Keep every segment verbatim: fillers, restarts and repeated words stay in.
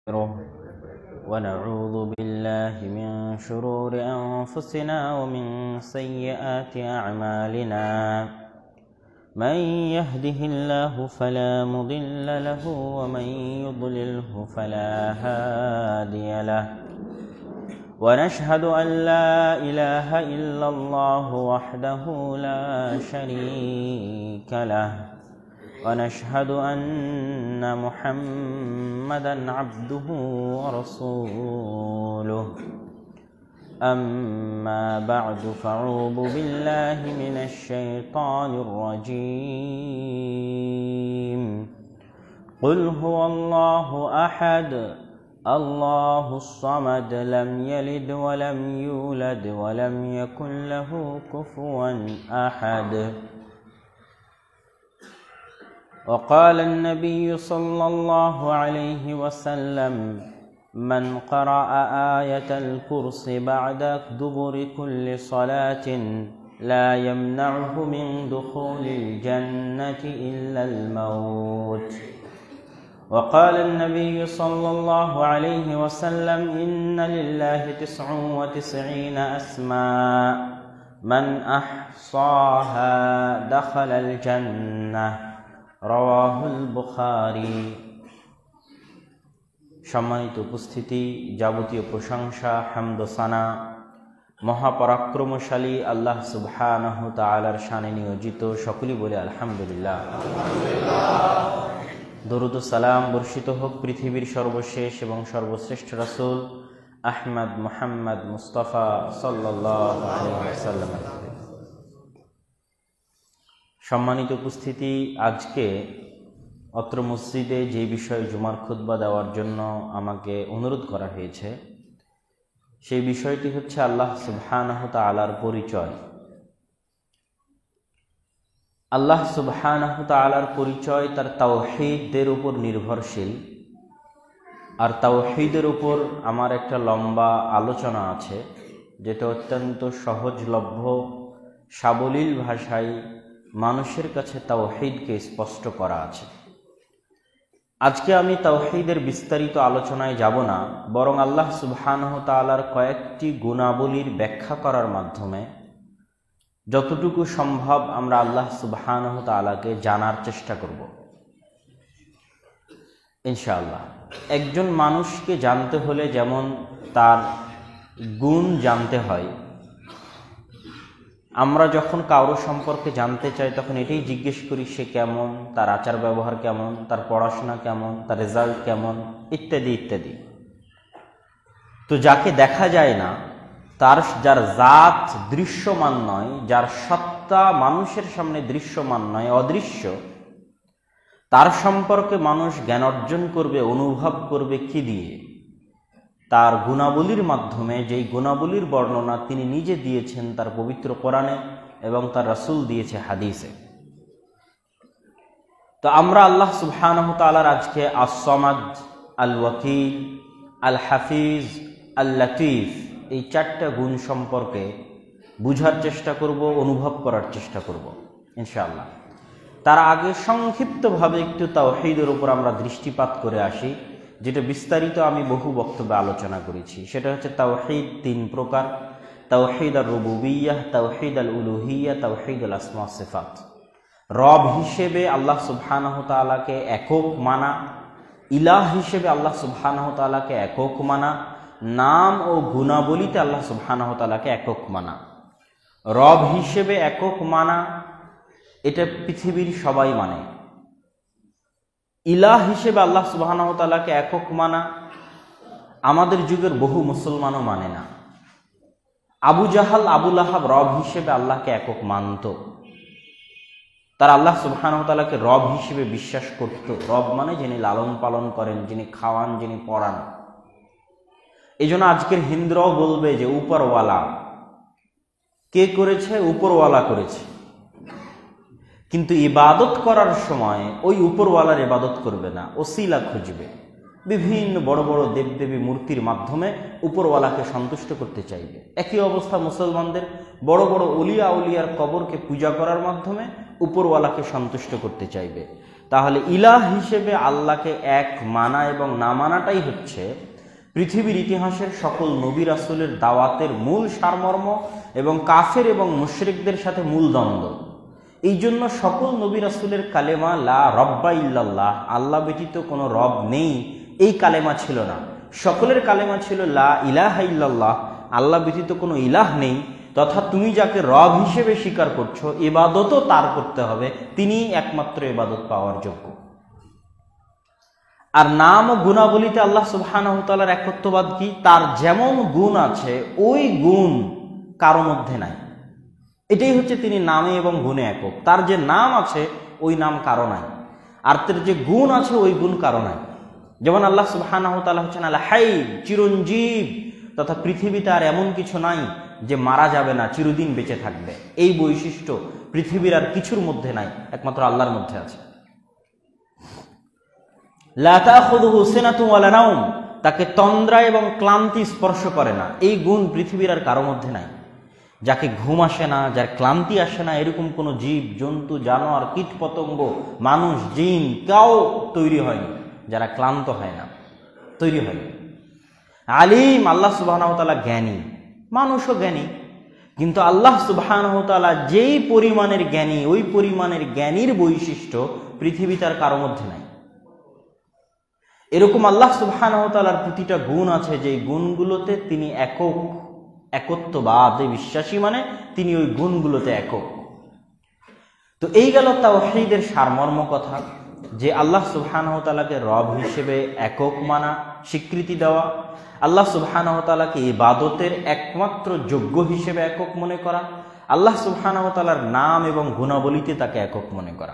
ونعوذ بالله من شرور أنفسنا ومن سيئات أعمالنا من يهده الله فلا مضل له ومن يضلله فلا هادي له ونشهد أن لا إله إلا الله وحده لا شريك له ونشهد أن محمدًا عبده ورسوله أما بعد فأعوذ بالله من الشيطان الرجيم قل هو الله أحد الله الصمد لم يلد ولم يولد ولم يكن له كفوا أحد وقال النبي صلى الله عليه وسلم من قرأ آية الكرسي بعد دبر كل صلاة لا يمنعه من دخول الجنة إلا الموت وقال النبي صلى الله عليه وسلم إن لله تسع وتسعين أسماء من أحصاها دخل الجنة রাওয়াহুল বুখারী। সম্মানিত উপস্থিতি, যাবতীয় প্রশংসা হামদ ও সানা মহাপরাক্রমশালী আল্লাহ সুবহানাহু তাআলার শানে নিয়োজিত। সকলেই বলে আলহামদুলিল্লাহ। দরুদ ও সালাম বর্ষিত হোক পৃথিবীর সর্বশেষ এবং সর্বশ্রেষ্ঠ রাসূল আহমদ মুহাম্মদ মুস্তাফা সাল্লাল্লাহু আলাইহি ওয়াসাল্লাম। সম্মানিত উপস্থিতি, আজকে অত্র মসজিদে যে বিষয়ে জুমার খুতবা দেওয়ার জন্য আমাকে অনুরোধ করা হয়েছে, সেই বিষয়টি হচ্ছে আল্লাহ সুবহানাহু তাআলার পরিচয়। আল্লাহ সুবহানাহু তাআলার পরিচয় তার তাওহীদের উপর নির্ভরশীল। আর তাওহীদের উপর আমার একটা লম্বা আলোচনা আছে, যেটা অত্যন্ত সহজলভ্য সাবলীল ভাষায় মানুষের কাছে তাওহীদকে স্পষ্ট করা আছে। আজকে আমি তাওহীদের বিস্তারিত আলোচনায় যাব না, বরং আল্লাহ সুবহানাহু তাআলার কয়েকটি গুণাবলীর ব্যাখ্যা করার মাধ্যমে যতটুকু সম্ভব আমরা আল্লাহ সুবহানাহু তাআলাকে জানার চেষ্টা করব ইনশাআল্লাহ। একজন মানুষকে জানতে হলে যেমন তার গুণ জানতে হয়, আমরা যখন কারো সম্পর্কে জানতে চাই তখন এটাই জিজ্ঞেস করি সে কেমন, তার আচার ব্যবহার কেমন, তার পড়াশোনা কেমন, তার রেজাল্ট কেমন, ইত্যাদি ইত্যাদি। তো যাকে দেখা যায় না, তার যার জাত দৃশ্যমান নয়, যার সত্তা মানুষের সামনে দৃশ্যমান নয়, অদৃশ্য, তার সম্পর্কে মানুষ জ্ঞান অর্জন করবে, অনুভব করবে কি দিয়ে? তার গুণাবলীর মাধ্যমে, যেই গুণাবলীর বর্ণনা তিনি নিজে দিয়েছেন তার পবিত্র কোরআনে এবং তার রাসূল দিয়েছে হাদিসে। তো আমরা আল্লাহ সুবহানাহু তাআলার আজকে আস-সামাদ, আল ওয়াকিল, আল হাফিজ, আল লতীফ এই চারটা গুণ সম্পর্কে বুঝার চেষ্টা করব, অনুভব করার চেষ্টা করব ইনশাআল্লাহ। তার আগে সংক্ষিপ্তভাবে একটু তাওহীদের উপর আমরা দৃষ্টিপাত করে আসি, যেটা বিস্তারিত আমি বহু বক্তব্যে আলোচনা করেছি। সেটা হচ্ছে তাওহীদ তিন প্রকার: তাওহীদ আর রুবুবিয়্যাহ, তাওহীদ আল উলুহিয়্যাহ, তাওহীদ আল আসমা ওয়াস সিফাত। রব হিসেবে আল্লাহ সুবহানাহু তাআলাকে একক মানা, ইলাহ হিসেবে আল্লাহ সুবহানাহু তাআলাকে একক মানা, নাম ও গুণাবলীতে আল্লাহ সুবহানাহু তাআলাকে একক মানা। রব হিসেবে একক মানা এটা পৃথিবীর সবাই মানে। ইলাহ হিসেবে আল্লাহ সুবহানাহু ওয়া তাআলাকে একক মানা আমাদের যুগের বহু মুসলমানও মানে না। আবু জাহাল, আবু লাহাব রব হিসেবে আল্লাহকে একক মানত। তারা আল্লাহ সুবহানাহু ওয়া তাআলাকে রব হিসেবে বিশ্বাস করত। রব মানে যিনি লালন পালন করেন, যিনি খাওয়ান, যিনি পড়ান। এই জন্য আজকের হিন্দুরাও বলবে যে উপরওয়ালা। কে করেছে? উপরওয়ালা করেছে। কিন্তু ইবাদত করার সময় ওই উপরওয়ালার ইবাদত করবে না, ওসিলা খুঁজবে। বিভিন্ন বড় বড় দেবদেবী মূর্তির মাধ্যমে উপরওয়ালাকে সন্তুষ্ট করতে চাইবে। একই অবস্থা মুসলমানদের, বড় বড় ওলিয়া উলিয়ার কবরকে পূজা করার মাধ্যমে উপরওয়ালাকে সন্তুষ্ট করতে চাইবে। তাহলে ইলাহ হিসেবে আল্লাহকে এক মানা এবং না মানাটাই হচ্ছে পৃথিবীর ইতিহাসের সকল নবী রাসূলের দাওয়াতের মূল সারমর্ম এবং কাফের এবং মুশরিকদের সাথে মূল দ্বন্দ্ব। এই জন্য সকল নবী রাসূলের কালেমা লা রব্বা ইল্লাল্লাহ, আল্লাহ ব্যতীত কোনো রব নেই, এই কালেমা ছিল না। সকলের কালেমা ছিল লা ইলাহা ইল্লাল্লাহ, আল্লাহ ব্যতীত কোনো ইলাহ নেই, তথা তুমি যাকে রব হিসেবে স্বীকার করছো ইবাদতও তার করতে হবে, তিনিই একমাত্র ইবাদত পাওয়ার যোগ্য। আর নাম ও গুণাবলীতে আল্লাহ সুবহানাহু ওয়া তাআলার একত্ববাদ কি? তার যেমন গুণ আছে ওই গুণ কারো মধ্যে নাই, এটাই হচ্ছে তিনি নামে এবং গুণে একক। তার যে নাম আছে ওই নাম কারো নাই, আর তার যে গুণ আছে ওই গুণ কারো নাই। যেমন আল্লাহ সুবহানাহু ওয়া তাআলা হচ্ছেন আল হাই, চিরঞ্জীব, তথা পৃথিবীতে আর এমন কিছু নাই যে মারা যাবে না, চিরদিন বেঁচে থাকবে। এই বৈশিষ্ট্য পৃথিবীর আর কিছুর মধ্যে নাই, একমাত্র আল্লাহর মধ্যে আছে। লা তাখুযুহু সিনাতুন ওয়ালা নাওম, তাকে তন্দ্রা এবং ক্লান্তি স্পর্শ করে না, এই গুণ পৃথিবীর আর কারো মধ্যে নাই। যাকে ঘুম আসে না, যার ক্লান্তি আসে না, এরকম কোনো জীব জন্তু জানোয়ার কীট পতঙ্গ মানুষ জিন কেউ তৈরি হয়নি যারা ক্লান্ত হয় না, তৈরি হয়নি। আলিম, আল্লাহ সুবহানাহু ওয়া তাআলা জ্ঞানী, মানুষও জ্ঞানী, কিন্তু আল্লাহ সুবহানাহু ওয়া তাআলা যেই পরিমাণের জ্ঞানী ওই পরিমাণের জ্ঞানীর বৈশিষ্ট্য পৃথিবীতে আর কারো মধ্যে নাই। এরকম আল্লাহ সুবহানাহু ওয়া তাআলার প্রতিটা গুণ আছে যে গুণগুলোতে তিনি একক, একত্ববাদে বিশ্বাসী, মানে তিনি ওই গুণগুলোতে একক। তো এই গেল তাওহীদের সারমর্ম কথা, যে আল্লাহ সুবহানাহু ওয়া তাআলাকে রব হিসেবে একক মানা, স্বীকৃতি দেওয়া, আল্লাহ সুবহানাহু ওয়া তাআলাকে ইবাদতের একমাত্র যোগ্য হিসেবে একক মনে করা, আল্লাহ সুবহানাহু ওয়া তাআলার নাম এবং গুণাবলীতে তাকে একক মনে করা।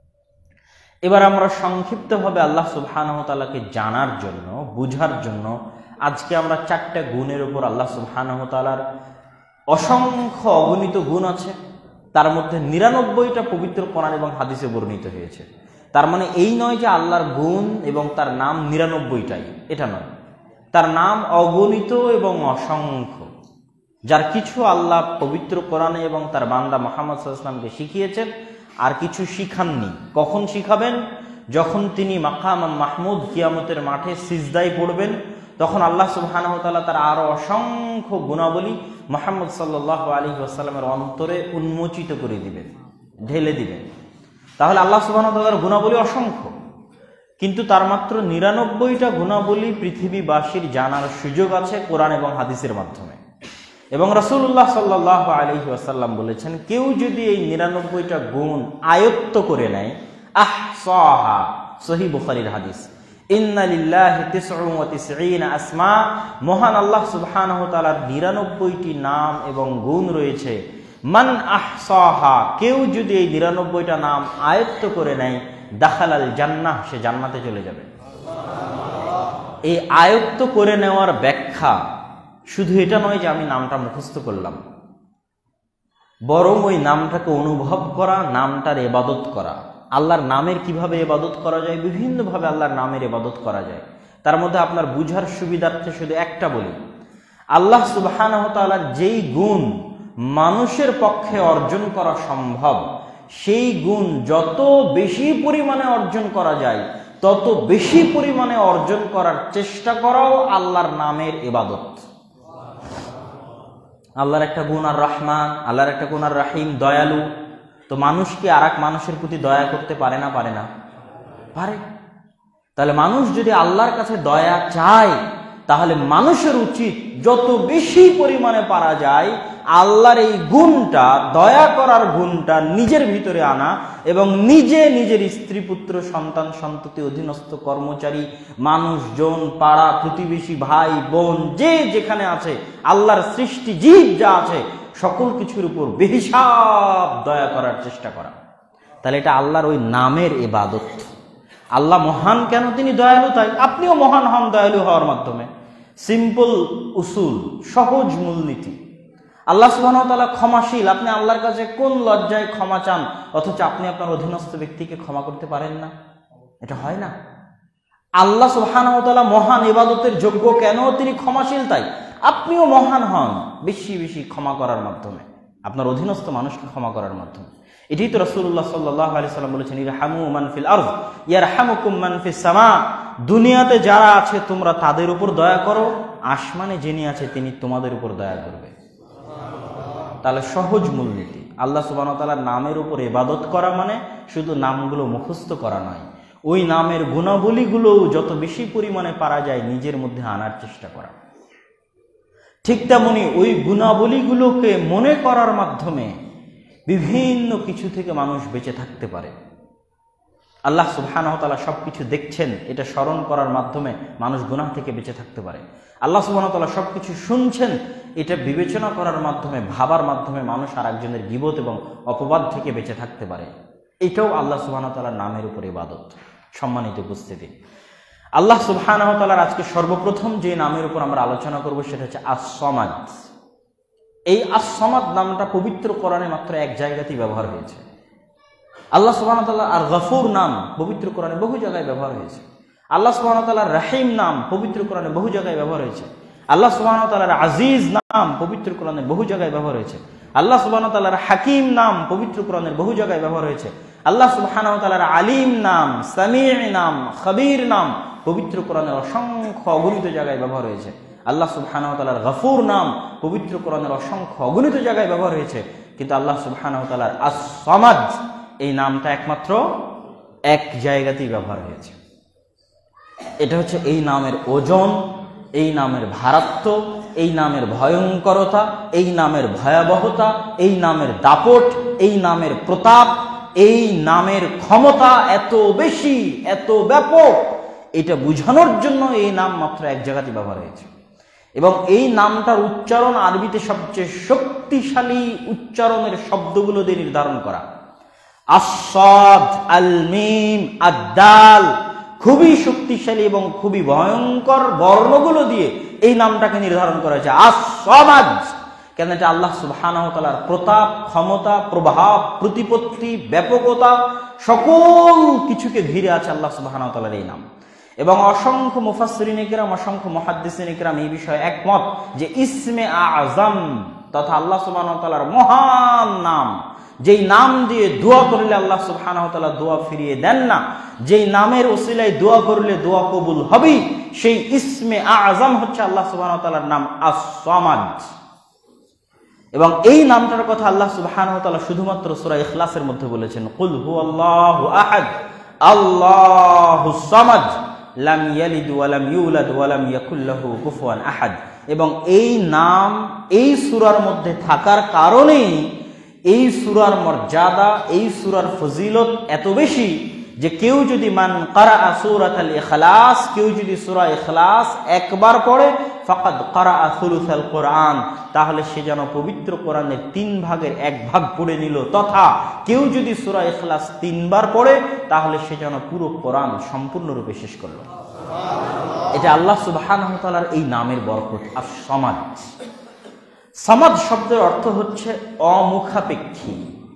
এবার আমরা সংক্ষিপ্তভাবে আল্লাহ সুবহানাহু ওয়া তাআলাকে জানার জন্য, বুঝার জন্য আজকে আমরা চারটা গুণের উপর, আল্লাহ সুবহানাহু ওয়া তাআলার অসংখ্য অগণিত গুণ আছে, তার মধ্যে নিরানব্বইটা পবিত্র কোরআন এবং হাদিসে বর্ণিত হয়েছে। তার মানে এই নয় যে আল্লাহর গুণ এবং তার নাম নিরানব্বইটাই, এটা নয়। তার নাম অগণিত এবং অসংখ্য, যার কিছু আল্লাহ পবিত্র কোরআনে এবং তার বান্দা মুহাম্মদ সাল্লাল্লাহু আলাইহি ওয়াসাল্লামকে শিখিয়েছেন, আর কিছু শিখাননি। কখন শিখাবেন? যখন তিনি মাকাম মাহমুদ কিয়ামতের মাঠে সিজদায় পড়বেন, তখন আল্লাহ সুবহানাহু ওয়া তাআলা তার আরো অসংখ্য গুণাবলী মুহাম্মদ সাল্লাল্লাহু আলাইহি ওয়াসাল্লামের অন্তরে উন্মোচিত করে দিবেন, ঢেলে দিবেন। তাহলে আল্লাহ সুবহানাহু ওয়া তাআলার গুণাবলী অসংখ্য, কিন্তু তার মাত্র নিরানব্বইটা গুণাবলী পৃথিবীবাসীর জানার সুযোগ আছে কোরআন এবং হাদিসের মাধ্যমে। এবং রাসূলুল্লাহ সাল্লাল্লাহু আলাইহি ওয়াসাল্লাম বলেছেন, কেউ যদি এই নিরানব্বইটা গুণ আয়ত্ত করে নেয়, আহসাহা, সহিহ বুখারীর হাদিস, ইন্না লিল্লাহি তিসউন ওয়া তিসঈনা আসমা, মহান আল্লাহ সুবহানাহু ওয়া তাআলার নিরানব্বইটি নাম এবং গুণ রয়েছে। মান আহসাহা, কেউ যদি এই নিরানব্বইটা নাম আয়ত্ত করে নেয়, দাখালাল জান্নাহ, সে জান্নাতে চলে যাবে। এই আয়ত্ত করে নেওয়ার ব্যাখ্যা শুধু এটা নয় যে আমি নামটা মুখস্থ করলাম, বরং ওই নামটাকে অনুভব করা, নামটার ইবাদত করা। আল্লাহর নামের কিভাবে ইবাদত করা যায়? বিভিন্নভাবে আল্লাহর নামের ইবাদত করা যায়। তার মধ্যে আপনার বুঝার সুবিধার্থে শুধু একটা বলি, আল্লাহ সুবহানাহু ওয়া তাআলার যেই গুণ মানুষের পক্ষে অর্জন করা সম্ভব, সেই গুণ যত বেশি পরিমাণে অর্জন করা যায় তত বেশি পরিমাণে অর্জন করার চেষ্টা করাও আল্লাহর নামের ইবাদত। আল্লাহর একটা গুণ আর রহমান, আল্লাহর একটা গুণ আর রাহিম, দয়ালু। তো মানুষ কি আর এক মানুষের প্রতি দয়া করতে পারে না? পারে না? পারে। তাহলে মানুষ যদি আল্লাহর কাছে দয়া চায়, তাহলে মানুষের উচিত যত বেশি পরিমাণে পারা যায় আল্লাহর এই গুণটা, দয়া করার গুণটা নিজের ভিতরে আনা, এবং নিজে নিজের স্ত্রী পুত্র সন্তান সন্ততি অধীনস্থ কর্মচারী মানুষজন, পাড়া প্রতিবেশী, ভাই বোন, যে যেখানে আছে, আল্লাহর সৃষ্টি জীব যা আছে সকল কিছুর উপর বেহিসাব দয়া করার চেষ্টা করা। তাহলে এটা আল্লাহর ওই নামের ইবাদত। আল্লাহ মহান কেন? তিনি দয়ালু, তাই আপনিও মহান হন দয়ালু হওয়ার মাধ্যমে। সিম্পল উসুল, সহজ মূলনীতি। আল্লাহ সুবহানাহু ওয়া তাআলা ক্ষমাশীল, আপনি আল্লাহর কাছে কোন লজ্জায় ক্ষমা চান, অথচ আপনি আপনার অধীনস্থ ব্যক্তিকে ক্ষমা করতে পারেন না? এটা হয় না। আল্লাহ সুবহানাহু ওয়া তাআলা মহান ইবাদতের যোগ্য কেন? তিনি ক্ষমাশীল, তাই আপনিও মহান হন বেশি বেশি ক্ষমা করার মাধ্যমে, আপনার অধীনস্থ মানুষকে ক্ষমা করার মাধ্যমে। এটাই তো রাসূলুল্লাহ সাল্লাল্লাহু আলাইহি সাল্লাম বলেছেন, ইরহামু মান ফিল আরদ ইয়ারহামুকুম মান ফিস সামা। দুনিয়াতে যারা আছে তোমরা তাদের উপর দয়া করো, আসমানে যিনি আছে তিনি তোমাদের উপর দয়া করবে। তাহলে সহজ মূলনীতি, আল্লাহ সুবহানাহু ওয়া তাআলার নামের উপর ইবাদত করা মানে শুধু নামগুলো মুখস্থ করা নয়, ওই নামের গুণাবলীগুলো যত বেশি পরিমাণে পারা যায় নিজের মধ্যে আনার চেষ্টা করা। ঠিক তেমনি ওই গুণাবলীগুলোকে মনে করার মাধ্যমে বিভিন্ন কিছু থেকে মানুষ বেঁচে থাকতে পারে। আল্লাহ সুবহানাহু ওয়া তাআলা সবকিছু দেখছেন, এটা স্মরণ করার মাধ্যমে মানুষ গুনাহ থেকে বেঁচে থাকতে পারে। আল্লাহ সুবহানাহু ওয়া তাআলা সবকিছু শুনছেন, এটা বিবেচনা করার মাধ্যমে, ভাবার মাধ্যমে মানুষ আর একজনের গীবত এবং অপবাদ থেকে বেঁচে থাকতে পারে। এটাও আল্লাহ সুবহানাহু ওয়া তাআলার নামের উপর ইবাদত। সম্মানিত উপস্থিতি, আল্লাহ সুবহানাহু ওয়া তাআলার আজকে সর্বপ্রথম যে নামের উপর আমরা আলোচনা করব সেটা হচ্ছে আস-সামাদ। এই আস-সামাদ নামটা পবিত্র কোরআনে মাত্র এক জায়গাতেই ব্যবহার হয়েছে। আল্লাহ সুবহানাহু ওয়া তাআলার আর গফুর নাম পবিত্র কোরআনে বহু জায়গায় ব্যবহার হয়েছে। আল্লাহ সুবহানাহু ওয়া তাআলার রহিম নাম পবিত্র কোরআনে বহু জায়গায় ব্যবহার হয়েছে। আল্লাহ সুবহানাহু ওয়া তাআলার আজিজ নাম পবিত্র কোরআনে বহু জায়গায় ব্যবহার হয়েছে। আল্লাহ সুবহানাহু ওয়া তাআলার হাকিম নাম পবিত্র কোরআনের বহু জায়গায় ব্যবহার হয়েছে। আল্লাহ সুবহানাহু ওয়া তাআলার আলিম নাম, সামিঈ নাম, খবীর নাম পবিত্র কোরআনের অসংখ্য অগণিত জায়গায় ব্যবহার হয়েছে। আল্লাহ সুবহানাহু ওয়া তাআলার গফুর নাম পবিত্র কোরআনের অসংখ্য অগণিত জায়গায় ব্যবহার হয়েছে। কিন্তু আল্লাহ সুবহানাহু ওয়া তাআলার আস-সামাদ এই নামটা একমাত্র এক জায়গাতেই ব্যবহার হয়েছে। এটা হচ্ছে এই নামের ওজন, এই নামের ভারাত্ম, এই নামের ভয়ঙ্করতা, এই নামের ভয়াবহতা, এই নামের দাপট, এই নামের প্রতাপ, এই নামের ক্ষমতা এত বেশি, এত ব্যাপক, এটা বোঝানোর জন্য এই নাম মাত্র এক জায়গাতেই ব্যবহার হয়েছে। এবং এই নামটার উচ্চারণ আরবিতে সবচেয়ে শক্তিশালী উচ্চারণের শব্দগুলো দিয়ে নির্ধারণ করা। আস-সাদ, আল-মিম, আদ-দাল, খুবই শক্তিশালী এবং খুবই ভয়ঙ্কর বর্ণগুলো দিয়ে এই নামটাকে নির্ধারণ করা হয়েছে আস-সামাদ। কেন? এটা আল্লাহ সুবহানাহু ওয়া তাআলার প্রতাপ, ক্ষমতা, প্রভাব, প্রতিপত্তি, ব্যাপকতা সকল কিছুকে ঘিরে আছে আল্লাহ সুবহানাহু ওয়া তাআলার এই নাম। এবং অসংখ্য মুফাসসিরিন কিরাম, অসংখ্য মুহাদ্দিসিন কিরাম এই বিষয়ে একমত যে ইসমে আযম তথা আল্লাহ সুবহানাহু ওয়া তাআলার মহান নাম, যেই নাম দিয়ে দোয়া করলে আল্লাহ সুবহানাহু ওয়া তাআলা দোয়া ফিরিয়ে দেন না, যেই নামের ওসিলায় দোয়া করলে দোয়া কবুল হবে, সেই ইসমে আযম হচ্ছে আল্লাহ সুবহানাহু ওয়া তাআলার নাম আস-সামাদ। এবং এই নামটার কথা আল্লাহ সুবহানাহু ওয়া তাআলা শুধুমাত্র সূরা ইখলাসের মধ্যে বলেছেন, কুল হুয়াল্লাহু আহাদ আল্লাহুস সামাদ লাম ইয়ালিদ ওয়া লাম ইউলাদ ওয়া লাম ইয়াকুল লাহু কুফুয়ান আহাদ। এবং এই নাম এই সূরার মধ্যে থাকার কারণেই এই সূরার মর্যাদা, এই সূরার ফজিলত এত বেশি যে কেউ যদি মান ক্বারাআ সূরাতাল ইখলাস, কেউ যদি সূরা ইখলাস একবার পড়ে ফাকাদ ক্বারাআ সুলুসাল কোরআন, তাহলে সে যেন পবিত্র কোরআনের তিন ভাগের এক ভাগ পড়ে নিল। তথা কেউ যদি সূরা ইখলাস তিনবার পড়ে তাহলে সে যেন পুরো কোরআন সম্পূর্ণরূপে শেষ করল। এটা আল্লাহ সুবহানাহু ওয়া তাআলার এই নামের বরকত। আস-সামাদ, সামাদ শব্দের অর্থ হচ্ছে অমুখাপেক্ষী।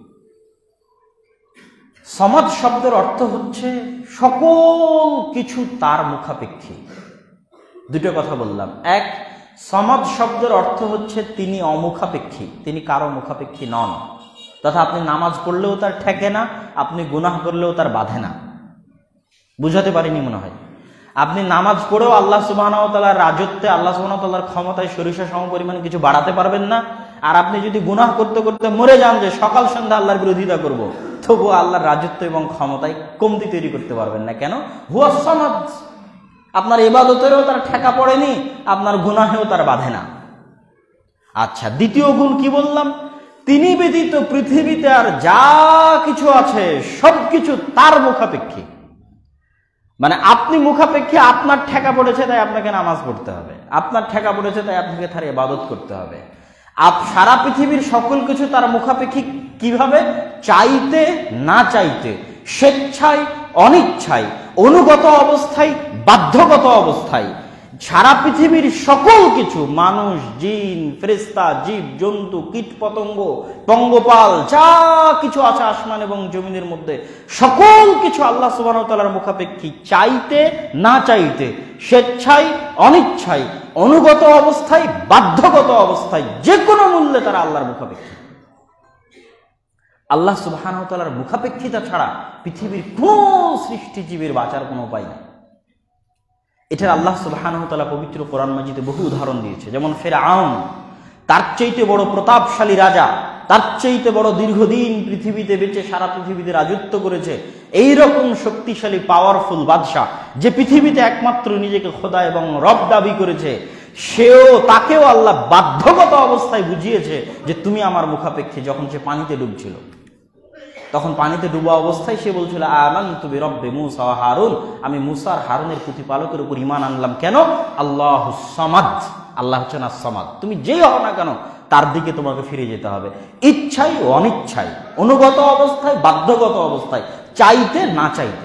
সামাদ শব্দের অর্থ হচ্ছে সকল কিছু তার মুখাপেক্ষী। দুটো কথা বললাম। এক, সামাদ শব্দের অর্থ হচ্ছে তিনি অমুখাপেক্ষী, তিনি কারো মুখাপেক্ষী নন। তথা আপনি নামাজ পড়লেও তার ঠেকে না, আপনি গুনাহ করলেও তার বাধে না। বুঝাতে পারিনি মনে হয়। আপনি নামাজ পড়েও আল্লাহ সুবহানাহু ওয়া তাআলার রাজত্বে, আল্লাহ সুবহানাহু ওয়া তাআলার ক্ষমতায় সরিষা সম পরিমাণে কিছু বাড়াতে পারবেন না। আর আপনি যদি গুনাহ করতে করতে মরে যান যে সকাল সন্ধ্যা আল্লাহর বিরোধিতা করব, তবুও আল্লাহর রাজত্ব এবং ক্ষমতায় কমতি তৈরি করতে পারবেন না। কেন? হুয়াস সামাদ। আপনার ইবাদতেরও তার ঠেকা পড়েনি, আপনার গুনাহেও তার বাধে না। আচ্ছা, দ্বিতীয় গুণ কি বললাম? তিনি ব্যতীত পৃথিবীতে আর যা কিছু আছে সবকিছু তার মুখাপেক্ষী। মানে আপনি মুখাপেক্ষী, আপনার ঠেকা পড়েছে তাই আপনাকে নামাজ পড়তে হবে, আপনার ঠেকা পড়েছে তাই আপনাকে তার ইবাদত করতে হবে। আপ সারা পৃথিবীর সকল কিছু তার মুখাপেক্ষী। কিভাবে? চাইতে না চাইতে, স্বেচ্ছায় অনিচ্ছায়, অনুগত অবস্থায় বাধ্যগত অবস্থায়, সারা পৃথিবীর সকল কিছু, মানুষ, জিন, ফেরেশতা, জীব জন্তু, কীট পতঙ্গ, পঙ্গপাল, যা কিছু আছে আসমান এবং জমিনের মধ্যে, সকল কিছু আল্লাহ সুবহানাহু ওয়া তাআলার মুখাপেক্ষী। চাইতে না চাইতে, স্বেচ্ছায় অনিচ্ছায়, অনুগত অবস্থায় বাধ্যগত অবস্থায়, যে কোনো মূল্যে তারা আল্লাহর মুখাপেক্ষী। আল্লাহ সুবহানাহু ওয়া তাআলার মুখাপেক্ষিতা ছাড়া পৃথিবীর কোনো সৃষ্টিজীবীর বাঁচার কোনো উপায় নেই। এটার আল্লাহ সুবহানাহু ওয়া তাআলা পবিত্র কোরআন মাজিদে বহু উদাহরণ দিয়েছে। যেমন ফিরআউন, তার চাইতে বড় প্রতাপশালী রাজা, তার চাইতে বড় দীর্ঘদিন পৃথিবীতে বেঁচে সারা পৃথিবীতে রাজত্ব করেছে এইরকম শক্তিশালী পাওয়ারফুল বাদশাহ, যে পৃথিবীতে একমাত্র নিজেকে খোদা এবং রব দাবি করেছে, সেও তাকেও আল্লাহ বাধ্যগত অবস্থায় বুঝিয়েছে যে তুমি আমার মুখাপেক্ষী। যখন সে পানিতে ডুবছিল, তখন পানিতে ডুবা অবস্থায় সে বলছিল আমানতু বিরব্বি মূসা ওয়া হারুন, আমি মূসা আর হারুনের প্রতিপালকের উপর ঈমান আনলাম। কেন? আল্লাহুস সামাদ, আল্লাহ হচ্ছেন আস-সামাদ। তুমি যেই হও না কেন তার দিকে তোমাকে ফিরে যেতে হবে, ইচ্ছাই অনিচ্ছাই, অনুগত অবস্থায় বাধ্যগত অবস্থায়, চাইতে না চাইতে।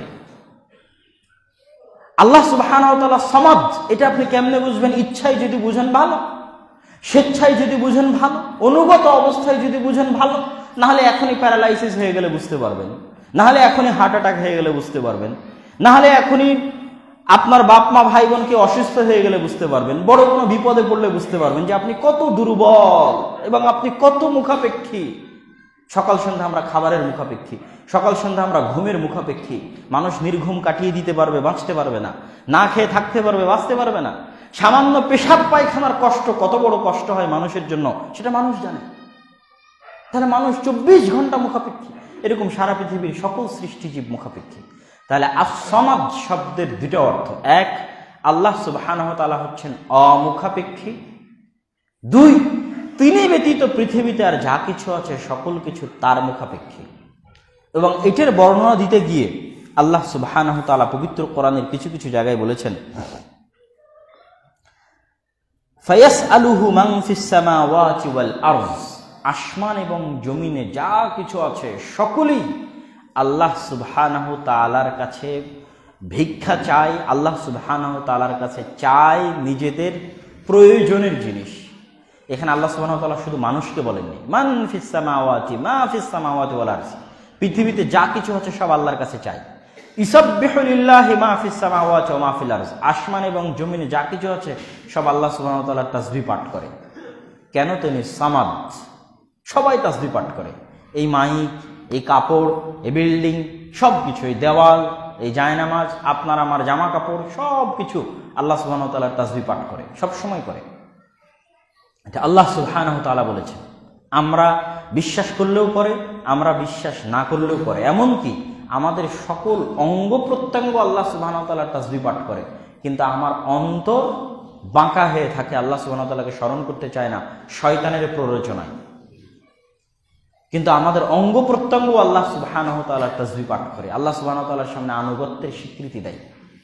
আল্লাহ সুবহানাহু ওয়া তাআলা সামাদ, এটা আপনি কেমনে বুঝবেন? ইচ্ছায় যদি বুঝেন ভালো, স্বেচ্ছায় যদি বুঝেন ভালো, অনুগত অবস্থায় যদি বুঝেন ভালো। না হলে এখনই প্যারালাইসিস হয়ে গেলে বুঝতে পারবেন, না হলে এখনই হার্ট অ্যাটাক হয়ে গেলে বুঝতে পারবেন, না হলে এখনই আপনার বাপ মা ভাই বোনকে অসুস্থ হয়ে গেলে বুঝতে পারবেন, বড় কোনো বিপদে পড়লে বুঝতে পারবেন যে আপনি কত দুর্বল এবং আপনি কত মুখাপেক্ষী। সকাল সন্ধ্যা আমরা খাবারের মুখাপেক্ষী, সকাল সন্ধ্যা আমরা ঘুমের মুখাপেক্ষী। মানুষ নির্ঘুম কাটিয়ে দিতে পারবে, বাঁচতে পারবে না, না খেয়ে থাকতে পারবে, বাঁচতে পারবে না। সামান্য পেশাব পায়খানার কষ্ট কত বড় কষ্ট হয় মানুষের জন্য, সেটা মানুষ জানে। তাহলে মানুষ চব্বিশ ঘন্টা মুখাপেক্ষী, এরকম সারা পৃথিবীর সকল সৃষ্টিজীব মুখাপেক্ষী। তাহলে আস-সামাদ শব্দের দুটো অর্থ, এক, আল্লাহ সুবহানাহু ওয়া তাআলা হচ্ছেন অমুখাপেক্ষী, দুই, তিনি ব্যতীত পৃথিবীতে আর যা কিছু আছে সকল কিছু তার মুখাপেক্ষী। এবং এটার বর্ণনা দিতে গিয়ে আল্লাহ সুবহানাহু ওয়া তাআলা পবিত্র কোরআনের কিছু কিছু জায়গায় বলেছেন, ফায়াসআলুহু মান ফিস সামাওয়াতি ওয়াল আরজ, আসমান এবং জমিনে যা কিছু আছে সকলেই আল্লাহ সুবহানাহু তাআলার কাছে ভিক্ষা চায়, আল্লাহ সুবহানাহু তাআলার কাছে চায় নিজেদের প্রয়োজনের জিনিস। এখানে আল্লাহ সুবহানাহু তাআলা শুধু মানুষকে বলেননি, মান ফিস সামাওয়াতি মা ফিস সামাওয়াতি ওয়াল আরজ, পৃথিবীতে যা কিছু আছে সব আল্লাহর কাছে চায়। ইসাব্বিহু লিল্লাহি মা ফিস সামাওয়াতি ওয়া মা ফিল আরজ, আসমান এবং জমিনে যা কিছু আছে সব আল্লাহ সুবহানাহু তাআলার তাসবিহ পাঠ করে। কেন? তিনি সামাদ, সবাই তাসবিহ পাঠ করে। এই মাইক, এই কাপড়, এই বিল্ডিং, সব কিছু, এই দেওয়াল, এই জায়নামাজ, আপনার আমার জামা কাপড়, সব কিছু আল্লাহ সুবহানাহু ওয়া তাআলার তাসবিহ পাঠ করে, সব সময় করে। এটা আল্লাহ সুবহানাহু ওয়া তাআলা বলেছেন। আমরা বিশ্বাস করলেও করে, আমরা বিশ্বাস না করলেও করে। এমনকি আমাদের সকল অঙ্গ প্রত্যঙ্গ আল্লাহ সুবহানাহু ওয়া তাআলার তাসবিহ পাঠ করে, কিন্তু আমার অন্তর বাঁকা হয়ে থাকে, আল্লাহ সুবহানাহু ওয়া তাআলাকে স্মরণ করতে চায় না শয়তানের প্ররোচনায়। কিন্তু আমাদের অঙ্গ প্রত্যঙ্গ আল্লাহ সুবহানাহু ওয়া তাআলার তাসবিহ পাঠ করে, আল্লাহ সুবহানাহু ওয়া তাআলার সামনে আনুগত্যের স্বীকৃতি দেয়।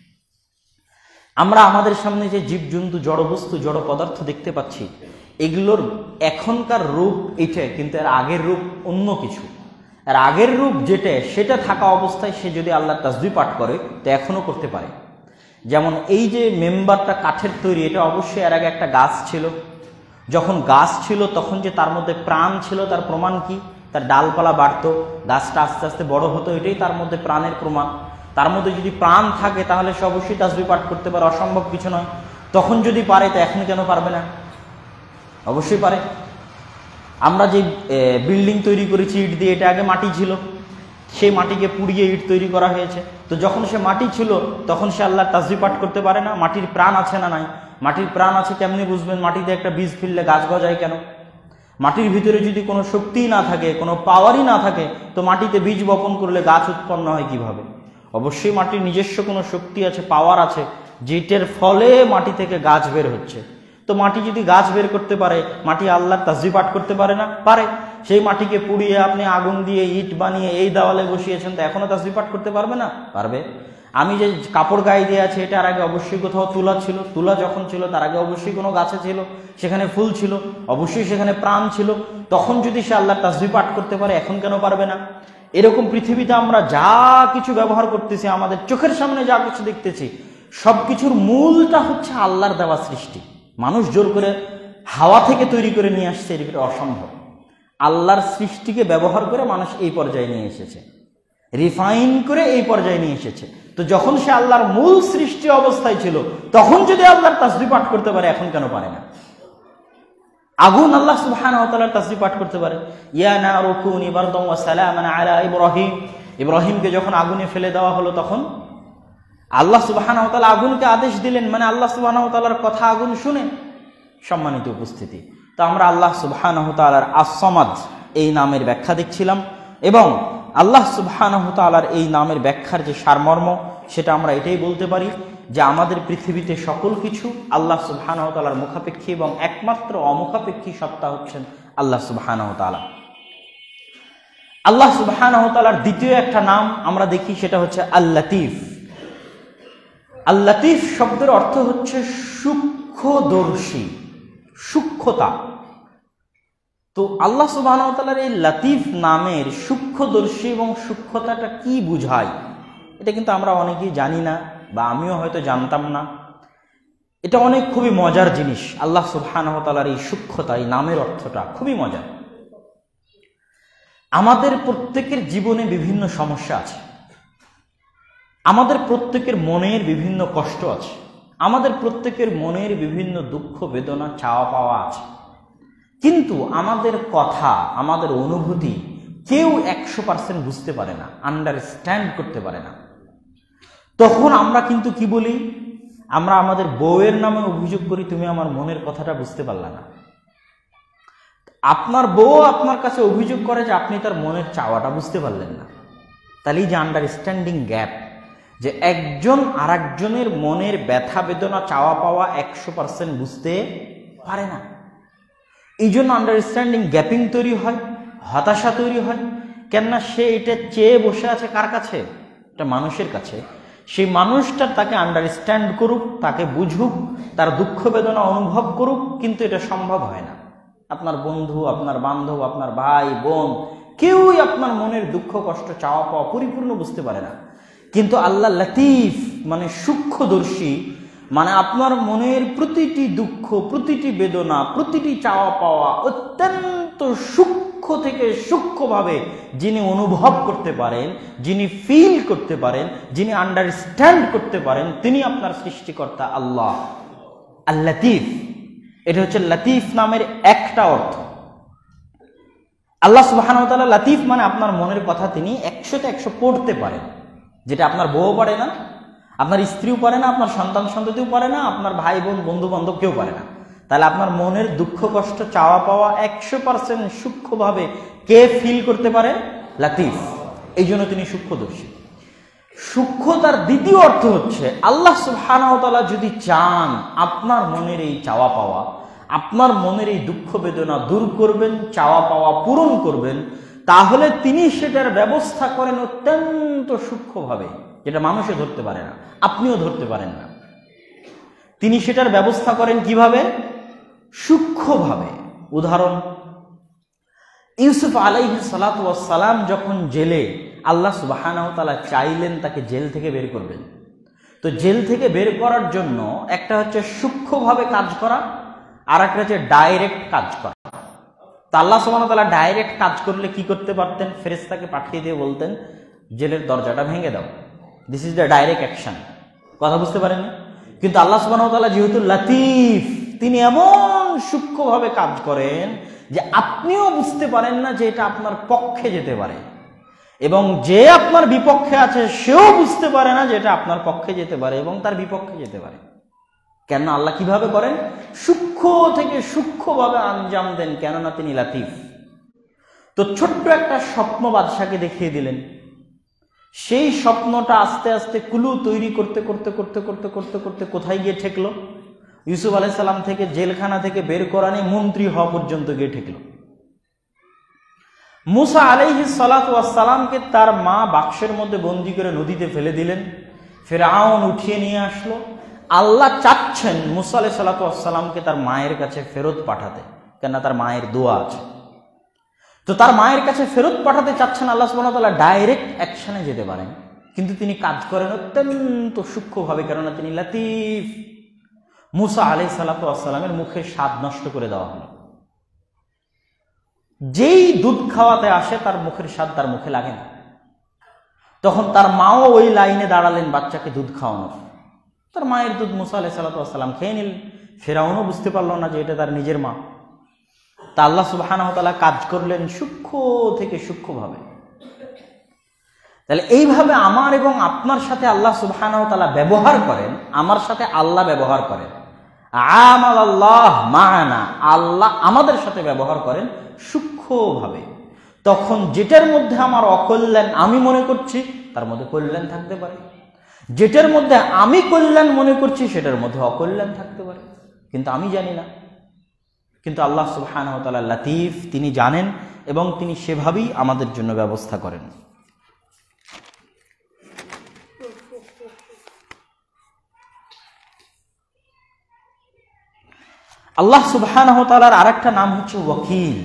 আমরা আমাদের সামনে যে জীবজন্তু, জড়বস্তু, জড় পদার্থ দেখতে পাচ্ছি, এগুলোর এখনকার রূপ এটা, কিন্তু এর আগের রূপ অন্য কিছু। এর আগের রূপ যেটা, সেটা থাকা অবস্থায় সে যদি আল্লাহর তাসবিহ পাঠ করে তো এখনো করতে পারে। যেমন এই যে মেম্বারটা কাঠের তৈরি, এটা অবশ্যই এর আগে একটা গাছ ছিল। যখন গাছ ছিল তখন যে তার মধ্যে প্রাণ ছিল তার প্রমাণ কি? তার ডালপালা বাড়তো, গাছটা আস্তে আস্তে বড় হতো, এটাই তার মধ্যে প্রাণের প্রমাণ। তার মধ্যে যদি প্রাণ থাকে তাহলে সে অবশ্যই তাসবিহ পাঠ করতে পারে, অসম্ভব কিছু নয়। তখন যদি পারে তো এখন কেন পারবে না? অবশ্যই পারে। আমরা যে বিল্ডিং তৈরি করেছি ইট দিয়ে, এটা আগে মাটি ছিল, সেই মাটিকে পুড়িয়ে ইট তৈরি করা হয়েছে। তো যখন সে মাটি ছিল তখন সে আল্লাহর তাসবিহ পাঠ করতে পারে না? মাটির প্রাণ আছে না নাই? মাটির প্রাণ আছে কেমনি বুঝবেন? মাটিতে একটা বীজ ফেললে গাছ গজায় কেন? মাটির ভিতরে যদি কোনো শক্তিই না থাকে, কোনো পাওয়ারই না থাকে, তো মাটিতে বীজ বপন করলে গাছ উৎপন্ন হয় কিভাবে? অবশ্যই মাটির নিজস্ব কোনো শক্তি আছে, পাওয়ার আছে, যেটার ফলে মাটি থেকে গাছ বের হচ্ছে। তো মাটি যদি গাছ বের করতে পারে, মাটি আল্লাহর তাসবিহ পাঠ করতে পারে না? পারে। সেই মাটিকে পুড়িয়ে আপনি আগুন দিয়ে ইট বানিয়ে এই দেওয়ালে বসিয়েছেন, তো এখনো তাসবিহ পাঠ করতে পারবে না? পারবে। আমি যে কাপড় গায়ে দিয়ে আছে, এটার আগে অবশ্যই কোথাও তুলা ছিল, তুলা যখন ছিল তার আগে অবশ্যই কোনো গাছে ছিল, সেখানে ফুল ছিল, অবশ্যই সেখানে প্রাণ ছিল। তখন যদি সে আল্লাহর তাসবিহ পাঠ করতে পারে, এখন কেন পারবে না? এরকম পৃথিবীতে আমরা যা কিছু ব্যবহার করতেছি, আমাদের চোখের সামনে যা কিছু দেখতেছি, সব কিছুর মূলটা হচ্ছে আল্লাহর দেওয়া সৃষ্টি। মানুষ জোর করে হাওয়া থেকে তৈরি করে নিয়ে আসছে, এটা অসম্ভব। আল্লাহর সৃষ্টিকে ব্যবহার করে মানুষ এই পর্যায়ে নিয়ে এসেছে, রিফাইন করে এই পর্যায়ে নিয়ে এসেছে। তো যখন সে আল্লাহর মূল সৃষ্টি অবস্থায় ছিল, তখন যদি আল্লাহর তাসবিহ পাঠ করতে পারে, এখন কেন পারে না? আগুন আল্লাহ সুবহানাহু ওয়া তাআলার তাসবিহ পাঠ করতে পারে। ইয়া নারু কুনি বারদান ওয়া সালামান আলা ইব্রাহিম, ইব্রাহিমকে যখন আগুনে ফেলে দেওয়া হলো তখন আল্লাহ সুবহানাহু ওয়া তাআলা আগুনকে আদেশ দিলেন, মানে আল্লাহ সুবহানাহু ওয়া তাআলার কথা আগুন শুনে। সম্মানিত উপস্থিতি, তো আমরা আল্লাহ সুবহানাহু ওয়া তাআলার আস-সামাদ এই নামের ব্যাখ্যা দেখছিলাম, এবং আল্লাহ সুবহানাহু ওয়া তাআলার এই নামের ব্যাখ্যার যে সারমর্ম সেটা আমরা এটাই বলতে পারি যে আমাদের পৃথিবীতে সকল কিছু আল্লাহ সুবহানাহু ওয়া তাআলার মুখাপেক্ষী, এবং একমাত্র অমুখাপেক্ষী সত্তা হচ্ছেন আল্লাহ সুবহানাহু ওয়া তাআলা। আল্লাহ সুবহানাহু ওয়া তাআলার দ্বিতীয় একটা নাম আমরা দেখি, সেটা হচ্ছে আল-লাতীফ। আল-লাতীফ শব্দের অর্থ হচ্ছে সূক্ষ্মদর্শী, সূক্ষ্মতা। তো আল্লাহ সুবহানাহু ওয়া তাআলার এই লাতীফ নামের সূক্ষ্মদর্শী এবং সূক্ষ্মতাটা কি বুঝায়, এটা কিন্তু আমরা অনেকেই জানি না, বা আমিও হয়তো জানতাম না। এটা অনেক খুবই মজার জিনিস। আল্লাহ সুবহানাহু ওয়া তাআলার এই সূক্ষ্মতা, এই নামের অর্থটা খুবই মজার। আমাদের প্রত্যেকের জীবনে বিভিন্ন সমস্যা আছে, আমাদের প্রত্যেকের মনের বিভিন্ন কষ্ট আছে, আমাদের প্রত্যেকের মনের বিভিন্ন দুঃখ বেদনা চাওয়া পাওয়া আছে, কিন্তু আমাদের কথা, আমাদের অনুভূতি কেউ একশো পার্সেন্ট বুঝতে পারে না, আন্ডারস্ট্যান্ড করতে পারে না। তখন আমরা কিন্তু কি বলি, আমরা আমাদের বউয়ের নামে অভিযোগ করি, তুমি আমার মনের কথাটা বুঝতে পারলা না। আপনার বউ আপনার কাছে অভিযোগ করে যে আপনি তার মনের চাওয়াটা বুঝতে পারলেন না। তাহলে এই যে আন্ডারস্ট্যান্ডিং গ্যাপ, যে একজন আর একজনের মনের ব্যথা বেদনা চাওয়া পাওয়া একশো পার্সেন্ট বুঝতে পারে না, এই জন্য আন্ডারস্ট্যান্ডিং গ্যাপিং তৈরি হয়, হতাশা তৈরি হয়। কেননা সে এটা চেয়ে বসে আছে কার কাছে? এটা মানুষের কাছে। সেই মানুষটা তাকে আন্ডারস্ট্যান্ড করুক, তাকে বুঝুক, তার দুঃখ বেদনা অনুভব করুক, কিন্তু এটা সম্ভব হয় না। আপনার বন্ধু, আপনার বান্ধব, আপনার ভাই বোন কেউই আপনার মনের দুঃখ কষ্ট চাওয়া পাওয়া পরিপূর্ণ বুঝতে পারে না। কিন্তু আল্লাহ লতিফ মানে সূক্ষ্মদর্শী, মানে আপনার মনের প্রতিটি দুঃখ, প্রতিটি বেদনা, প্রতিটি চাওয়া পাওয়া অত্যন্ত সূক্ষ্ম থেকে সূক্ষ্মভাবে যিনি অনুভব করতে পারেন, যিনি ফিল করতে পারেন, যিনি আন্ডারস্ট্যান্ড করতে পারেন, তিনি আপনার সৃষ্টিকর্তা আল্লাহ আল লতিফ। এটা হচ্ছে লতিফ নামের একটা অর্থ। আল্লাহ সুবহানাহু ওয়া তাআলা লতিফ মানে আপনার মনের কথা তিনি একশোতে একশো পড়তে পারেন, যেটা আপনার বউ পারে না, আপনার স্ত্রীও পারে না, আপনার সন্তান সন্ততিও পারে না, আপনার ভাই বোন বন্ধু বান্ধব কেউ পারে না। তাহলে আপনার মনের দুঃখ কষ্ট চাওয়া পাওয়া একশো পার্সেন্ট সূক্ষ্মভাবে কে ফিল করতে পারে? লতিফ। এই জন্য তিনি সূক্ষ্মদর্শী। সূক্ষ্মতার দ্বিতীয় অর্থ হচ্ছে আল্লাহ সুবহানাহু ওয়া তাআলা যদি চান আপনার মনের এই চাওয়া পাওয়া, আপনার মনের এই দুঃখ বেদনা দূর করবেন, চাওয়া পাওয়া পূরণ করবেন, তাহলে তিনি সেটার ব্যবস্থা করেন অত্যন্ত সূক্ষ্মভাবে, যেটা মানুষে ধরতে পারে না, আপনিও ধরতে পারেন না। তিনি সেটার ব্যবস্থা করেন কিভাবে? সূক্ষ্মভাবে। উদাহরণ, ইউসুফ আলাইহিস সালাতু ওয়াস সালাম যখন জেলে, আল্লাহ সুবহানাহু ওয়া তাআলা চাইলেন তাকে জেল থেকে বের করবেন। তো জেল থেকে বের করার জন্য একটা হচ্ছে সূক্ষ্মভাবে কাজ করা, আর একটা হচ্ছে ডাইরেক্ট কাজ করা। তা আল্লাহ সুবহানাহু ওয়া তাআলা ডাইরেক্ট কাজ করলে কি করতে পারতেন? ফেরেশতাকে পাঠিয়ে দিয়ে বলতেন জেলের দরজাটা ভেঙে দাও। This is the direct action. কথা বুঝতে পারেননি? কিন্তু আল্লাহ সুবহানাহু ওয়া তাআলা যেহেতু লতিফ, তিনি এমন সূক্ষ্মভাবে কাজ করেন যে আপনিও বুঝতে পারেন না যে এটা আপনার পক্ষে যেতে পারে, এবং যে আপনার বিপক্ষে আছে সেও বুঝতে পারে না যে এটা আপনার পক্ষে যেতে পারে এবং তার বিপক্ষে যেতে পারে। কেন আল্লাহ কিভাবে করেন? সূক্ষ্ম থেকে সূক্ষ্মভাবে আঞ্জাম দেন, কেননা তিনি লতিফ। তো ছোট্ট একটা স্বপ্ন বাদশাকে দেখিয়ে দিলেন, সেই স্বপ্নটা আস্তে আস্তে কুলু তৈরি করতে করতে করতে করতে করতে করতে কোথায় গিয়ে ঠেকলো? ইউসুফ আলাইহিস সালাম থেকে জেলখানা থেকে বের করা নিয়ে মন্ত্রী হওয়া পর্যন্ত গিয়ে ঠেকলো। মুসা আলাইহিস সালাতু ওয়াস সালামকে তার মা বাক্সের মধ্যে বন্দি করে নদীতে ফেলে দিলেন, ফিরআউন উঠিয়ে নিয়ে আসলো। আল্লাহ চাচ্ছেন মুসা আলাইহিস সালাতু ওয়াস সালামকে তার মায়ের কাছে ফেরত পাঠাতে, কেননা তার মায়ের দোয়া আছে। তো তার মায়ের কাছে ফেরত পাঠাতে চাচ্ছেন আল্লাহ সুবহানাহু ওয়া তাআলা, ডাইরেক্ট অ্যাকশনে যেতে পারেন, কিন্তু তিনি কাজ করেন অত্যন্ত সূক্ষ্মভাবে, কেননা তিনি লতিফ। মুসা আলাইহিস সালাতু ওয়াস সালামের মুখের স্বাদ নষ্ট করে দেওয়া হলো। যেই দুধ খাওয়াতে আসে তার মুখের স্বাদ তার মুখে লাগে না। তখন তার মাও ওই লাইনে দাঁড়ালেন বাচ্চাকে দুধ খাওয়ানোর। তার মায়ের দুধ মুসা আলাইহিস সালাতু ওয়াস সালাম খেয়ে নিলেন। ফিরআউনও বুঝতে পারলো না যে এটা তার নিজের মা। তা আল্লাহ সুবহানাহু ওয়া তাআলা কাজ করলেন সূক্ষ্ম থেকে সূক্ষ্মভাবে। তাহলে এইভাবে আমার এবং আপনার সাথে আল্লাহ সুবহানাহু ওয়া তাআলা ব্যবহার করেন, আমার সাথে আল্লাহ ব্যবহার করেন। আমালাল্লাহ মা'ানা, আল্লাহ আমাদের সাথে ব্যবহার করেন সূক্ষ্মভাবে। তখন যেটার মধ্যে আমার অকল্যাণ আমি মনে করছি তার মধ্যে কল্যাণ থাকতে পারে, যেটার মধ্যে আমি কল্যাণ মনে করছি সেটার মধ্যে অকল্যাণ থাকতে পারে, কিন্তু আমি জানি না। কিন্তু আল্লাহ সুবহানাহু ওয়া তাআলা লাতীফ, তিনি জানেন এবং তিনি সেভাবেই আমাদের জন্য ব্যবস্থা করেন। আল্লাহ সুবহানাহু ওয়া তাআলার আরেকটা নাম হচ্ছে ওয়াকিল।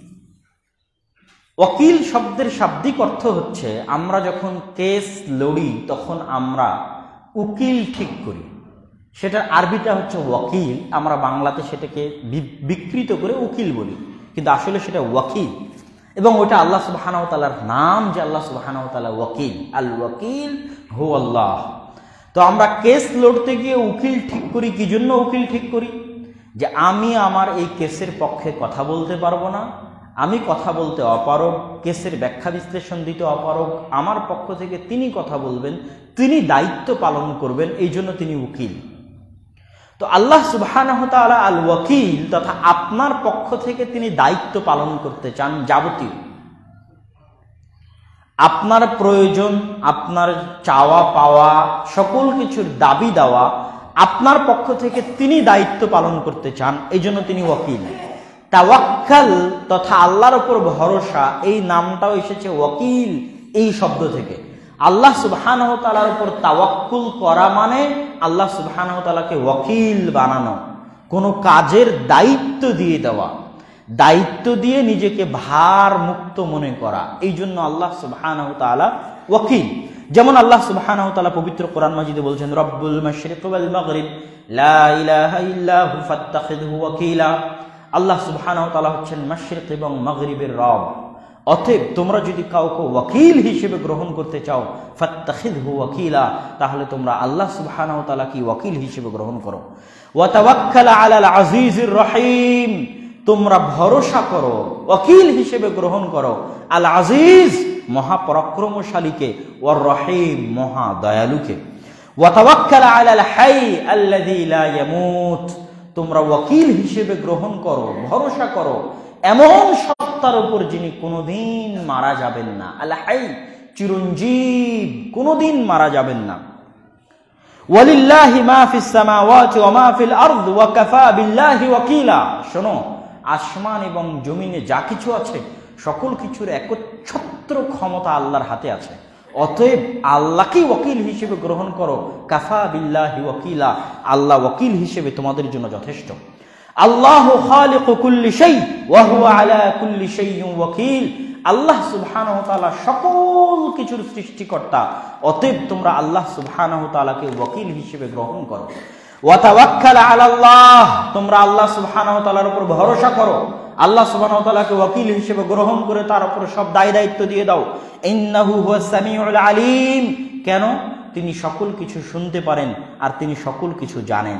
ওয়াকিল শব্দের শাব্দিক অর্থ হচ্ছে আমরা যখন কেস লড়ি তখন আমরা উকিল ঠিক করি, সেটার আরবিটা হচ্ছে ওয়াকিল। আমরা বাংলাতে সেটাকে বিকৃত করে উকিল বলি, কিন্তু আসলে সেটা ওয়াকিল। এবং ওটা আল্লাহ সুবহানাহু ওয়া তাআলার নাম, যে আল্লাহ সুবহানাহু ওয়া তাআলা ওয়াকিল। আল ওয়াকিল হু আল্লাহ। তো আমরা কেস লড়তে গিয়ে উকিল ঠিক করি। কি জন্য উকিল ঠিক করি? যে আমি আমার এই কেসের পক্ষে কথা বলতে পারবো না, আমি কথা বলতে অপারগ, কেসের ব্যাখ্যা বিশ্লেষণ দিতে অপারগ, আমার পক্ষ থেকে তিনি কথা বলবেন, তিনি দায়িত্ব পালন করবেন, এই জন্য তিনি উকিল। তো আল্লাহ সুবহানাহু ওয়া তাআলা আল ওয়াকিল, তথা আপনার পক্ষ থেকে তিনি দায়িত্ব পালন করতে চান যাবতীয় আপনার প্রয়োজন, আপনার চাওয়া পাওয়া, সকল কিছুর দাবি দেওয়া আপনার পক্ষ থেকে তিনি দায়িত্ব পালন করতে চান, এই জন্য তিনি ওয়াকিল। তাওয়াক্কাল তথা আল্লাহর উপর ভরসা, এই নামটাও এসেছে ওয়াকিল এই শব্দ থেকে। আল্লাহ সুবহানাহু ওয়া তাআলার উপর তাওয়াক্কুল করা মানে আল্লাহ সুবহানাহু ওয়া তাআলাকে ওয়াকিল বানানো, কোনো কাজের দায়িত্ব দিয়ে দেওয়া, দায়িত্ব দিয়ে নিজেকে ভার মুক্ত মনে করা, এই জন্য আল্লাহ সুবহানাহু ওয়া তাআলা ওয়াকিল। যেমন আল্লাহ সুবহানাহু ওয়া তাআলা পবিত্র কোরআন মাজিদে বলছেন, রব্বুল মাশরিক ওয়াল মাগরিব লা ইলাহা ইল্লা হু ফাত্তাখিযহু ওয়াকিলা। আল্লাহ সুবহানাহু ওয়া তাআলা হচ্ছেন মাশরিক এবং মাগরিবের রব, অতএব তোমরা যদি কাউকে ওয়াকিল হিসেবে গ্রহণ করতে চাও, ফাত্তাখিযহু ওয়াকিলা, তাহলে তোমরা আল্লাহ সুবহানাহু ওয়া তাআলাকে ওয়াকিল হিসেবে গ্রহণ করো। ওয়া তাওয়াক্কাল আলাল আজিজির রহিম, তোমরা ভরসা করো, ওয়াকিল হিসেবে গ্রহণ করো আল আজিজ মহাপরাক্রমশালীকে, ওয়ার রহিম মহা দয়ালুকে। ওয়া তাওয়াক্কাল আলাল হাই আল্লাযী লা ইয়ামুত, তোমরা ওয়াকিল হিসেবে গ্রহণ করো, ভরসা করো এমন সত্তার উপর যিনি কোনোদিন মারা যাবেন না। আল হাই চিরঞ্জীব, কোনোদিন মারা যাবেন না। ওয়ালিল্লাহি মা ফিস সামাওয়াতি ওয়া মা ফিল আরদ ওয়া কাফা বিল্লাহি ওয়াকিলা। শোনো, আসমান এবং জমিনে যা কিছু আছে সকল কিছুর একচ্ছত্র ক্ষমতা আল্লাহর হাতে আছে, অতএব আল্লাহকে ওয়াকিল হিসেবে গ্রহণ করো। কাফা বিল্লাহি ওয়াকিলা, আল্লাহ ওয়াকিল হিসেবে তোমাদের জন্য যথেষ্ট। আল্লাহু খালিকু কুল্লি শাই ওয়া হুয়া আলা কুল্লি শাইইন ওয়াকিল, আল্লাহ সুবহানাহু ওয়া তাআলা সকল কিছুর সৃষ্টিকর্তা, অতএব তোমরা আল্লাহ সুবহানাহু ওয়া তাআলাকে ওয়াকিল হিসেবে গ্রহণ করো। ওয়া তাওয়াক্কাল আলাল্লাহ, তোমরা আল্লাহ সুবহানাহু ওয়া তাআলার উপর ভরসা করো, আল্লাহ সুবহানাহু ওয়া তাআলাকে ওয়াকিল হিসেবে গ্রহণ করে তার উপর সব দায় দায়িত্ব দিয়ে দাও। ইন্নাহু হুয়াস সামিউল আলিম, কেন? তিনি সকল কিছু শুনতে পারেন আর তিনি সকল কিছু জানেন।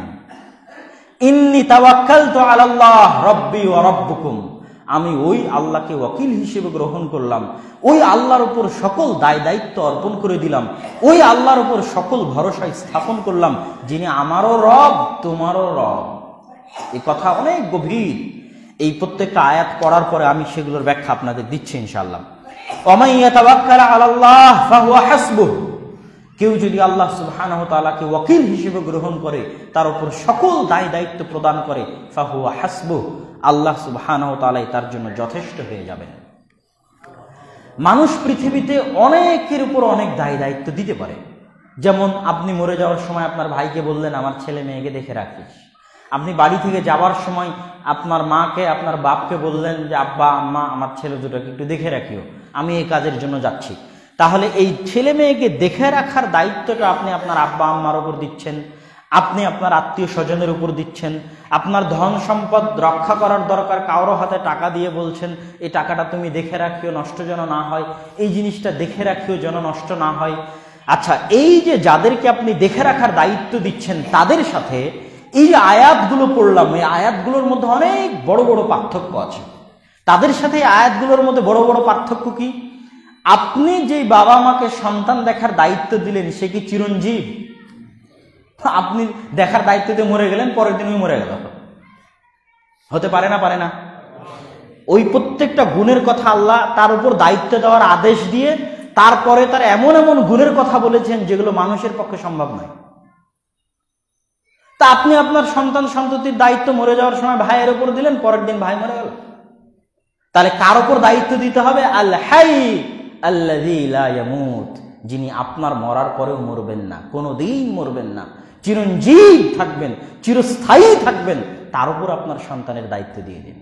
ইন্নী তাওয়াক্কালতু আলাল্লাহ রাব্বি ওয়া রাব্বুকুম, আমি ওই আল্লাহকে ওয়াকিল হিসেবে গ্রহণ করলাম, ওই আল্লাহর উপর সকল দায় দায়িত্ব অর্পণ করে দিলাম, ওই আল্লাহর উপর সকল ভরসা স্থাপন করলাম, যিনি আমারও রব তোমারও রব। এই কথা অনেক গভীর। এই প্রত্যেকটা আয়াত পড়ার পরে আমি সেগুলোর ব্যাখ্যা আপনাদের দিচ্ছি ইনশাআল্লাহ। ওয়া মান ইয়াতাওয়াক্কাল আলাল্লাহ ফাহুয়া হাসবুহু, কেউ যদি আল্লাহ সুবহানাহু ওয়া তাআলাকে ওয়াকিল হিসেবে গ্রহণ করে, তার উপর সকল দায় দায়িত্ব প্রদান করে, ফাহুয়া হাসবুহু, আল্লাহ সুবহানাহু ওয়া তাআলাই তার জন্য যথেষ্ট হয়ে যাবেন। মানুষ পৃথিবীতে অনেকের উপর অনেক দায় দায়িত্ব দিতে পারে। যেমন আপনি মরে যাওয়ার সময় আপনার ভাইকে বললেন আমার ছেলে মেয়েকে দেখে রাখিস। আপনি বাড়ি থেকে যাওয়ার সময় আপনার মাকে আপনার বাপকে বললেন যে আব্বা আম্মা আমার ছেলে দুটোকে একটু দেখে রাখিও, আমি এই কাজের জন্য যাচ্ছি। তাহলে এই ছেলে মেয়েকে দেখে রাখার দায়িত্বটা আপনি আপনার আব্বা আম্মার উপর দিচ্ছেন, আপনি আপনার আত্মীয় স্বজনের উপর দিচ্ছেন, আপনার ধন সম্পদ রক্ষা করার দরকার, কারো হাতে টাকা দিয়ে বলছেন এই টাকাটা তুমি দেখে রাখিও, নষ্ট যেন না হয়, এই জিনিসটা দেখে রাখিও যেন নষ্ট না হয়। আচ্ছা, এই যে যাদেরকে আপনি দেখে রাখার দায়িত্ব দিচ্ছেন তাদের সাথে এই যে আয়াতগুলো পড়লাম, এই আয়াতগুলোর মধ্যে অনেক বড় বড় পার্থক্য আছে। তাদের সাথে আয়াতগুলোর মধ্যে বড় বড় পার্থক্য কি? আপনি যে বাবা মাকে সন্তান দেখার দায়িত্ব দিলেন, সে কি চিরঞ্জীব? আপনি দেখার দায়িত্ব দিয়ে মরে গেলেন, পরের দিন ওই মরে গেল, হতে পারে না? পারে না? ওই প্রত্যেকটা গুণের কথা আল্লাহ তার উপর দায়িত্ব দেওয়ার আদেশ দিয়ে তারপরে তার এমন এমন গুণের কথা বলেছেন যেগুলো মানুষের পক্ষে সম্ভব নয়। তা আপনি আপনার সন্তান সন্ততির দায়িত্ব মরে যাওয়ার সময় ভাইয়ের উপর দিলেন, পরের দিন ভাই মরে গেল। তাহলে কার উপর দায়িত্ব দিতে হবে? আল হাই আল্লাযী লা ইয়ামুত, যিনি আপনার মরার পরেও মরবেন না, কোনোদিন মরবেন না, চিরঞ্জীব থাকবেন, চিরস্থায়ী থাকবেন, তার উপর আপনার সন্তানের দায়িত্ব দিয়ে দিন।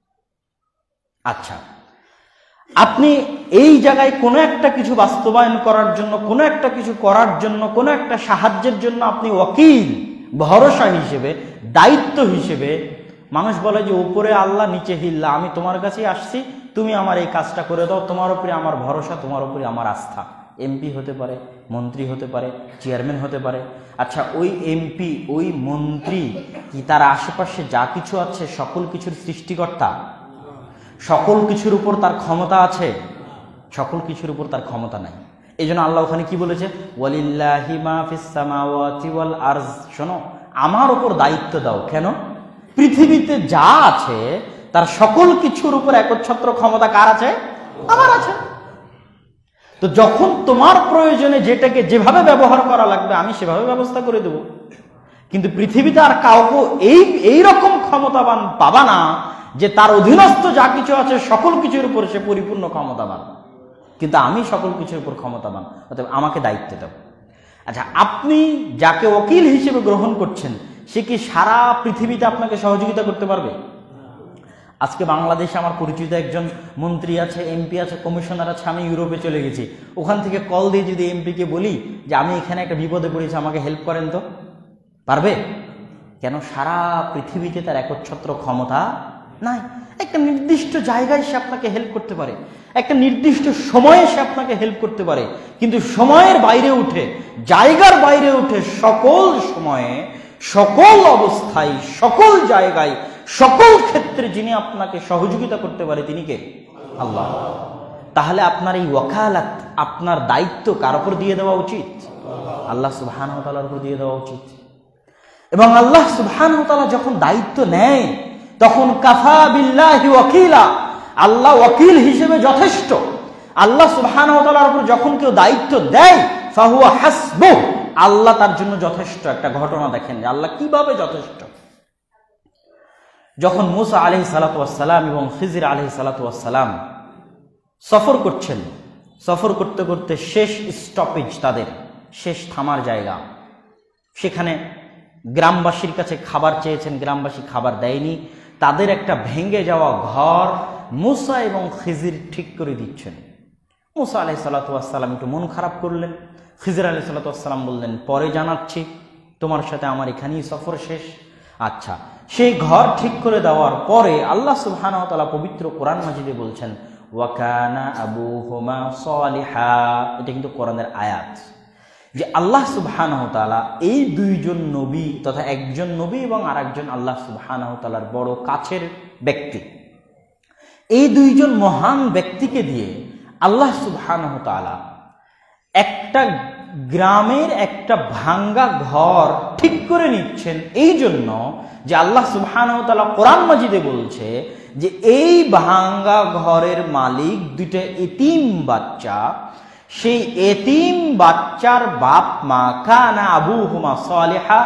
আচ্ছা, আপনি এই জায়গায় কোনো একটা কিছু বাস্তবায়ন করার জন্য, কোনো একটা কিছু করার জন্য, কোনো একটা সাহায্যের জন্য আপনি ওয়াকিল, ভরসা হিসেবে, দায়িত্ব হিসেবে, মানুষ বলে যে উপরে আল্লাহ নিচে হিল্লা, আমি তোমার কাছেই আসছি, তুমি আমার এই কাজটা করে দাও, তোমার উপরে আমার ভরসা, তোমার উপরে আমার আস্থা। এমপি হতে পারে, মন্ত্রী হতে পারে, চেয়ারম্যান হতে পারে। আচ্ছা, ওই এমপি, ওই মন্ত্রী কি তার আশেপাশে যা কিছু আছে সকল কিছুর সৃষ্টিকর্তা? সকল কিছুর উপর তার ক্ষমতা আছে? সকল কিছুর উপর তার ক্ষমতা নাই। এই জন্য আল্লাহ ওখানে কি বলেছে? ওয়ালিল্লাহি মা ফিস সামাওয়াতি ওয়াল আরজ। শোনো, আমার উপর দায়িত্ব দাও। কেন? পৃথিবীতে যা আছে তার সকল কিছুর উপর একচ্ছত্র ক্ষমতা কার আছে? আমার আছে। তো যখন তোমার প্রয়োজনে যেটাকে যেভাবে ব্যবহার করা লাগবে আমি সেভাবে ব্যবস্থা করে দেব। কিন্তু পৃথিবীতে আর কাউকে এই এই রকম ক্ষমতাবান পাবা না যে তার অধীনস্থ যা কিছু আছে সকল কিছুর উপর সে পরিপূর্ণ ক্ষমতাবান, কিন্তু আমি সকল কিছুর উপর ক্ষমতাবান, অতএব আমাকে দায়িত্ব দাও। আচ্ছা, আপনি যাকে ওকিল হিসেবে গ্রহণ করছেন সে কি সারা পৃথিবীতে আপনাকে সহযোগিতা করতে পারবে? আজকে বাংলাদেশে আমার পরিচিত একজন মন্ত্রী আছে, এমপি আছে, কমিশনার আছে, আমি ইউরোপে চলে গেছি, ওখান থেকে কল দিয়ে যদি এমপিকে বলি যে আমি এখানে একটা বিপদে পড়েছি, আমাকে হেল্প করেন, তো পারবে? কেন? সারা পৃথিবীতে তার একচ্ছত্র ক্ষমতা নাই। একটা নির্দিষ্ট জায়গায় সে আপনাকে হেল্প করতে পারে, একটা নির্দিষ্ট সময়ে সে আপনাকে হেল্প করতে পারে, কিন্তু সময়ের বাইরে উঠে, জায়গার বাইরে উঠে সকল সময়ে, সকল অবস্থায়, সকল জায়গায়, সকল ক্ষেত্রে যিনি আপনাকে সহযোগিতা করতে পারে তিনি কে? আল্লাহ। তাহলে আপনার এই ওয়াকালাত, আপনার দায়িত্ব কার উপর দিয়ে দেওয়া উচিত? আল্লাহ সুবহানাহু ওয়া তাআলার উপর দিয়ে দেওয়া উচিত। এবং আল্লাহ সুবহানাহু ওয়া তাআলা যখন দায়িত্ব নেয় তখন কাফা বিল্লাহি ওয়াকিলা, আল্লাহ ওয়াকিল হিসেবে যথেষ্ট। আল্লাহ সুবহানাহু ওয়া তাআলার উপর যখন কেউ দায়িত্ব দেয় ফাহুয়া হাসবুহ, আল্লাহ তার জন্য যথেষ্ট। একটা ঘটনা দেখেন যে আল্লাহ কিভাবে যথেষ্ট। যখন মুসা আলাইহিস সালাতু ওয়াস সালাম এবং খিজির আলাইহিস সালাতু ওয়াস সালাম সফর করছেন, সফর করতে করতে শেষ স্টপেজ, তাদের শেষ থামার জায়গা, সেখানে গ্রামবাসীর কাছে খাবার চেয়েছেন, গ্রামবাসী খাবার দেয়নি, তাদের একটা ভেঙে যাওয়া ঘর মুসা এবং খিজির ঠিক করে দিচ্ছেন। মুসা আলাইহিস সালাতু ওয়াস সালাম একটু মন খারাপ করলেন, খিজির আলাইহিস সালাতু ওয়াস সালাম বললেন পরে জানাচ্ছি, তোমার সাথে আমার এখানেই সফর শেষ। আচ্ছা, সেই ঘর ঠিক করে দেওয়ার পরে আল্লাহ সুবহানাহু ওয়া তাআলা পবিত্র কোরআন মাজিদে বলছেন ওয়া কানা আবুহুমা সালিহা। এটা কিন্তু কোরআনের আয়াত যে আল্লাহ সুবহানাহু ওয়া তাআলা এই দুইজন নবী তথা একজন নবী এবং আরেকজন আল্লাহ সুবহানাহু ওয়া তাআলার বড় কাছের ব্যক্তি, এই দুইজন মহান ব্যক্তিকে দিয়ে আল্লাহ সুবহানাহু ওয়া তাআলা একটা গ্রামের একটা ভাঙ্গা ঘর ঠিক করে নিচ্ছেন, এই জন্য যে আল্লাহ সুবহানাহু ওয়া তাআলা কোরআন মাজিদে বলছে যে এই ভাঙ্গা ঘরের মালিক দুইটা এতিম বাচ্চা, সেই এতিম বাচ্চার বাপ মা কানা আবুহুমা সালিহা,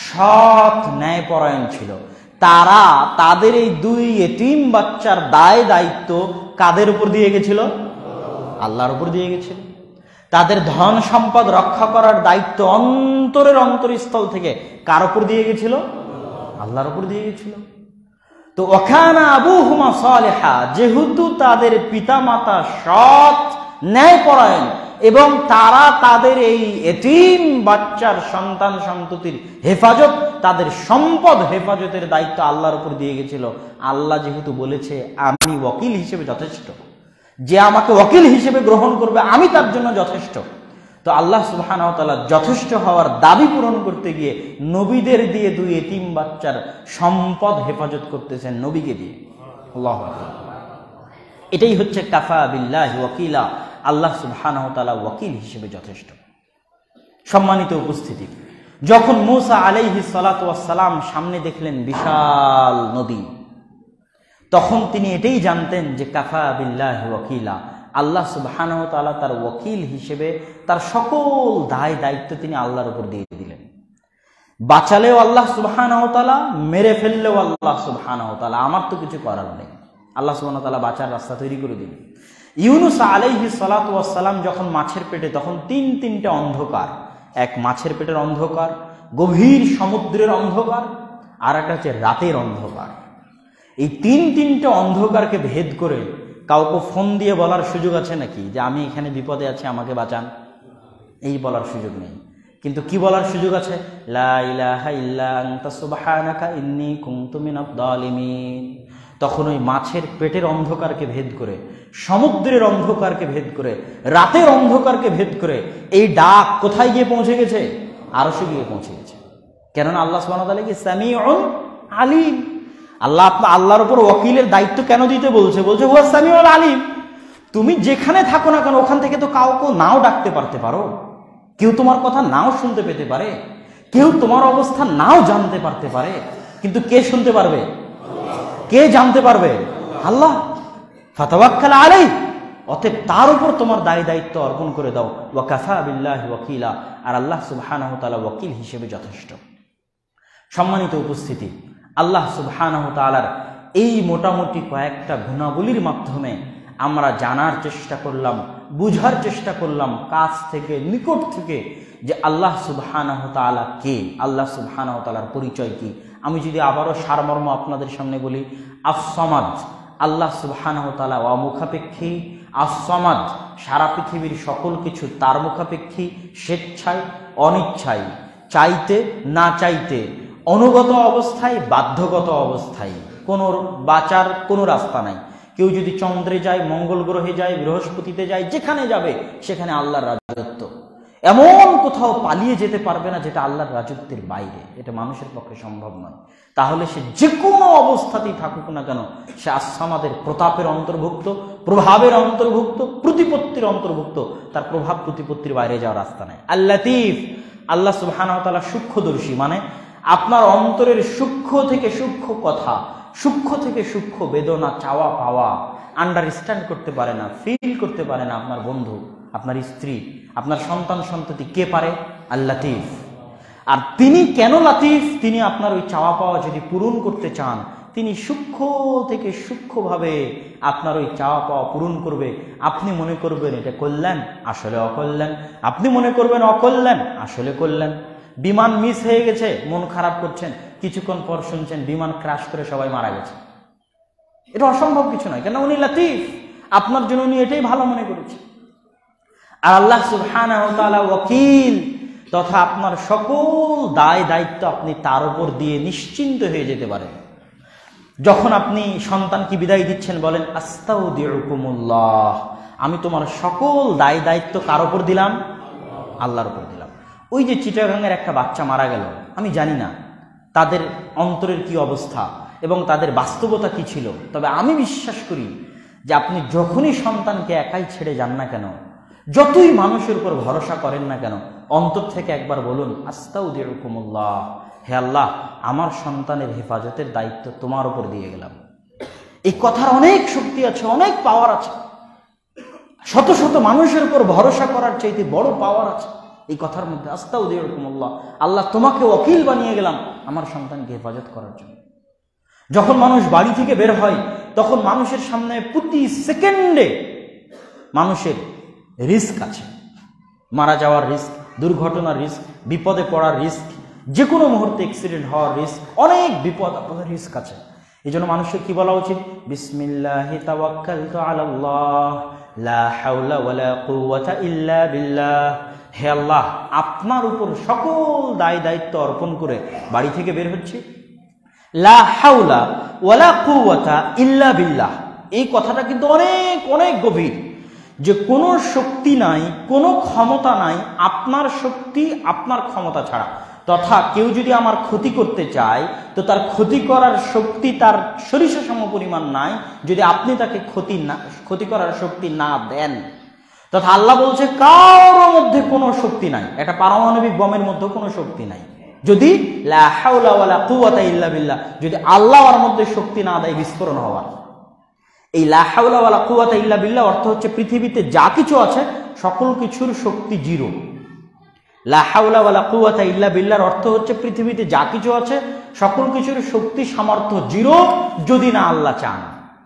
সৎ ন্যায়পরায়ণ ছিল। তারা তাদের এই দুই এতিম বাচ্চার দায় দায়িত্ব কাদের উপর দিয়ে গেছিল? আল্লাহর উপর দিয়ে গেছিল। তাদের ধন সম্পদ রক্ষা করার দায়িত্ব অন্তরের অন্তরস্থল থেকে কার উপর দিয়ে গেছিল? আল্লাহর উপর দিয়ে গেছিল। তো ওয়াকানা আবুহুমা সালিহা, যেহেতু তাদের পিতামাতা সৎ ন্যায়পরায়ণ এবং তারা তাদের এই এতিম বাচ্চার সন্তান সন্ততির হেফাজত, তাদের সম্পদ হেফাজতের দায়িত্ব আল্লাহর উপর দিয়ে গেছিল। আল্লাহ যেহেতু বলেছে আমি ওয়াকিল হিসেবে যথেষ্ট, যে আমাকে ওয়াকিল হিসেবে গ্রহণ করবে আমি তার জন্য যথেষ্ট, তো আল্লাহ সুবহানাহু ওয়া তাআলা যথেষ্ট হওয়ার দাবি পূরণ করতে গিয়ে নবীদের দিয়ে দুই এতিম বাচ্চার সম্পদ হেফাজত করতেছেন, নবীকে দিয়ে। আল্লাহু আকবার। এটাই হচ্ছে কাফা বিল্লাহি ওয়াকিলা, আল্লাহ সুবহানাহু ওয়া তাআলা ওয়াকিল হিসেবে যথেষ্ট। সম্মানিত উপস্থিতি, যখন মূসা আলাইহিস সালাতু ওয়াস সালাম সামনে দেখলেন বিশাল নদী, তখন তিনি এটাই জানতেন যে কাফা বিল্লাহি ওয়াকিলা, আল্লাহ সুবহানাহু ওয়া তাআলা তার ওয়াকিল হিসেবে তার সকল দায় দায়িত্ব তিনি আল্লাহর উপর দিয়ে দিলেন। বাঁচালেও আল্লাহ সুবহানাহু ওয়া তাআলা, মেরে ফেললেও আল্লাহ সুবহানাহু ওয়া তাআলা, আমার তো কিছু করার নেই। আল্লাহ সুবহানাহু ওয়া তাআলা বাঁচার রাস্তা তৈরি করে দিলেন। ইউনুস আলাইহিস সালাতু ওয়াস সালাম যখন মাছের পেটে, তখন তিন তিনটা অন্ধকার, এক মাছের পেটের অন্ধকার, গভীর সমুদ্রের অন্ধকার, আর একটা হচ্ছে রাতের অন্ধকার। এই তিন তিনটা অন্ধকারকে ভেদ করে কাউকে ফোন দিয়ে বলার সুযোগ আছে নাকি যে আমি এখানে বিপদে আছি, আমাকে বাঁচান? এই বলার সুযোগ নেই। কিন্তু কি বলার সুযোগ আছে? লা ইলাহা ইল্লা আনতা সুবহানাকা ইন্নী কুনতু মিনাজ জালিমিন। তখন ওই মাছের পেটের অন্ধকারকে ভেদ করে, সমুদ্রের অন্ধকারকে ভেদ করে, রাতের অন্ধকারকে ভেদ করে এই ডাক কোথায় গিয়ে পৌঁছে গেছে? আরশে গিয়ে পৌঁছে গেছে। কেননা আল্লাহ সুবহানাহু ওয়া তাআলা কি সামিউন আলিম। আল্লাহ আপনার আল্লাহর উপর ওয়াকিলের দায়িত্ব কেন দিতে বলছে? বলছে হুয়া সামিউল আলিম। তুমি যেখানে থাকো না কেন, ওখান থেকে তো কাউকে নাও ডাকতে পারতে পারো, কেউ তোমার কথা নাও শুনতে পেতে পারে, কেউ তোমার অবস্থা নাও জানতে পারতে পারে, কিন্তু কে শুনতে পারবে? কে জানতে পারবে? আল্লাহ। ফাতাওয়াক্কাল আলাইহি, অতএব তার উপর তোমার দায় দায়িত্ব অর্পণ করে দাও। ওয়া কাফা বিল্লাহি ওয়াকিলা, আর আল্লাহ সুবহানাহু ওয়া তাআলা ওয়াকিল হিসেবে যথেষ্ট। সম্মানিত উপস্থিতি, আল্লাহ সুবহানাহু ওয়া তাআলার এই মোটামুটি কয়েকটা গুণাবলীর মাধ্যমে আমরা জানার চেষ্টা করলাম, বুঝার চেষ্টা করলাম কাছ থেকে, নিকট থেকে, যে আল্লাহ সুবহানাহু ওয়া তাআলা কে, আল্লাহ সুবহানাহু ওয়া তাআলার পরিচয় কি। আমি যদি আবারও সারমর্ম আপনাদের সামনে বলি, আস-সামাদ, আল্লাহ সুবহানাহু ওয়া তাআলা অমুখাপেক্ষী। আস-সামাদ, সারা পৃথিবীর সকল কিছু তার মুখাপেক্ষী, স্বেচ্ছায় অনিচ্ছায়, চাইতে না চাইতে, অনুগত অবস্থায় বাধ্যগত অবস্থায়, কোনো বাঁচার কোনো রাস্তা নাই। কেউ যদি চন্দ্রে যায়, মঙ্গল গ্রহে যায়, বৃহস্পতিতে যায়, যেখানে যাবে সেখানে আল্লাহর রাজত্ব। এমন কোথাও পালিয়ে যেতে পারবে না যেটা আল্লাহর রাজত্বের বাইরে। এটা মানুষের পক্ষে সম্ভব নয়। তাহলে সে যে কোনো অবস্থাতেই থাকুক না কেন, সে আস-সামাদের প্রতাপের অন্তর্ভুক্ত, প্রভাবের অন্তর্ভুক্ত, প্রতিপত্তির অন্তর্ভুক্ত। তার প্রভাব প্রতিপত্তির বাইরে যাওয়ার রাস্তা নেই। আল-লাতীফ, আল্লাহ সুবহানাহু ওয়া তাআলা সূক্ষ্মদর্শী, মানে আপনার অন্তরের সূক্ষ্ম থেকে সূক্ষ্ম কথা, সূক্ষ্ম থেকে সূক্ষ্ম বেদনা, চাওয়া পাওয়া আন্ডারস্ট্যান্ড করতে পারে না, ফিল করতে পারে না আপনার বন্ধু, আপনার স্ত্রী, আপনার সন্তান সন্ততি। কে পারে? আল-লাতীফ। আর তিনি কেন লাতীফ? তিনি আপনার ওই চাওয়া পাওয়া যদি পূরণ করতে চান, তিনি সূক্ষ্ম থেকে সূক্ষ্মভাবে আপনার ওই চাওয়া পাওয়া পূরণ করবে। আপনি মনে করবেন এটা কল্যাণ, আসলে অকল্যাণ। আপনি মনে করবেন অকল্যাণ, আসলে কল্যাণ। বিমান মিস হয়ে গেছে, মন খারাপ করছেন, কিছুক্ষণ পর শুনছেন বিমান ক্র্যাশ করে সবাই মারা গেছে। এটা অসম্ভব কিছু নয়, কেন উনি লাতীফ, আপনার জন্য উনি এটাই ভালো মনে করেছে। আর আল্লাহ সুবহানাহু ওয়া তাআলা ওয়াকিল, তথা আপনার সকল দায় দায়িত্ব আপনি তার উপর দিয়ে নিশ্চিন্ত হয়ে যেতে পারেন। যখন আপনি সন্তানকে বিদায় দিচ্ছেন, বলেন আস্তাউদিউকুমুল্লাহ, আমি তোমার সকল দায় দায়িত্ব কার উপর দিলাম? আল্লাহর উপর দিলাম। ওই যে চিটাগাংয়ের একটা বাচ্চা মারা গেল, আমি জানি না তাদের অন্তরের কি অবস্থা এবং তাদের বাস্তবতা কি ছিল, তবে আমি বিশ্বাস করি যে আপনি যখনই সন্তানকে একাই ছেড়ে যান না কেন, যতই মানুষের উপর ভরসা করেন না কেন, অন্তর থেকে একবার বলুন আস্তাউদিউকুমুল্লাহ, হে আল্লাহ, আমার সন্তানের হেফাজতের দায়িত্ব তোমার উপর দিয়ে গেলাম। এই কথার অনেক শক্তি আছে, অনেক পাওয়ার আছে। শত শত মানুষের উপর ভরসা করার চাইতে বড় পাওয়ার আছে এই কথার মধ্যে। আস্তাউদিউকুমুল্লাহ, আল্লাহ তোমাকে ওয়াকিল বানিয়ে গেলাম আমার সন্তানকে হেফাজত করার জন্য। যখন মানুষ বাড়ি থেকে বের হয়, তখন মানুষের সামনে প্রতি সেকেন্ডে মানুষের রিস্ক আছে, মারা যাওয়ার রিস্ক, দুর্ঘটনার রিস্ক, বিপদে পড়ার রিস্ক, যে কোনো মুহূর্তে অ্যাক্সিডেন্ট হওয়ার রিস্ক, অনেক বিপদ আপদের রিস্ক আছে। এই জন্য মানুষের কি বলা উচিত? বিসমিল্লাহি তাওয়াক্কালতু আলাল্লাহ লা হাওলা ওয়ালা কুওয়াতা ইল্লা বিল্লাহ। হে আল্লাহ, আপনার উপর সকল দায় দায়িত্ব অর্পণ করে বাড়ি থেকে বের হচ্ছে। লা হাওলা ওয়ালা কুওয়াতা ইল্লা বিল্লাহ, এই কথাটা কিন্তু অনেক অনেক গভীর, যে কোনো শক্তি নাই, কোনো ক্ষমতা নাই আপনার শক্তি আপনার ক্ষমতা ছাড়া। তথা কেউ যদি আমার ক্ষতি করতে চায় তো তার ক্ষতি করার শক্তি তার সরিষা সম পরিমাণ নাই যদি আপনি তাকে ক্ষতি না ক্ষতি করার শক্তি না দেন। তথা আল্লাহ বলছে কারোর মধ্যে কোনো শক্তি নাই, একটা পারমাণবিক বোমের মধ্যে কোনো শক্তি নাই যদি লা হাওলা ওয়ালা কুওয়াতা ইল্লা বিল্লাহ, যদি আল্লাহর মধ্যে শক্তি না দেয় বিস্ফোরণ হওয়ার। এই লা হাওলা ওয়ালা কুওয়াতা ইল্লা বিল্লাহ অর্থ হচ্ছে পৃথিবীতে যা কিছু আছে সকল কিছুর শক্তি জিরো। লা হাওলা ওয়ালা কুওয়াতা ইল্লা বিল্লাহর অর্থ হচ্ছে পৃথিবীতে যা কিছু আছে সকল কিছুর শক্তি সামর্থ্য জিরো যদি না আল্লাহ চান।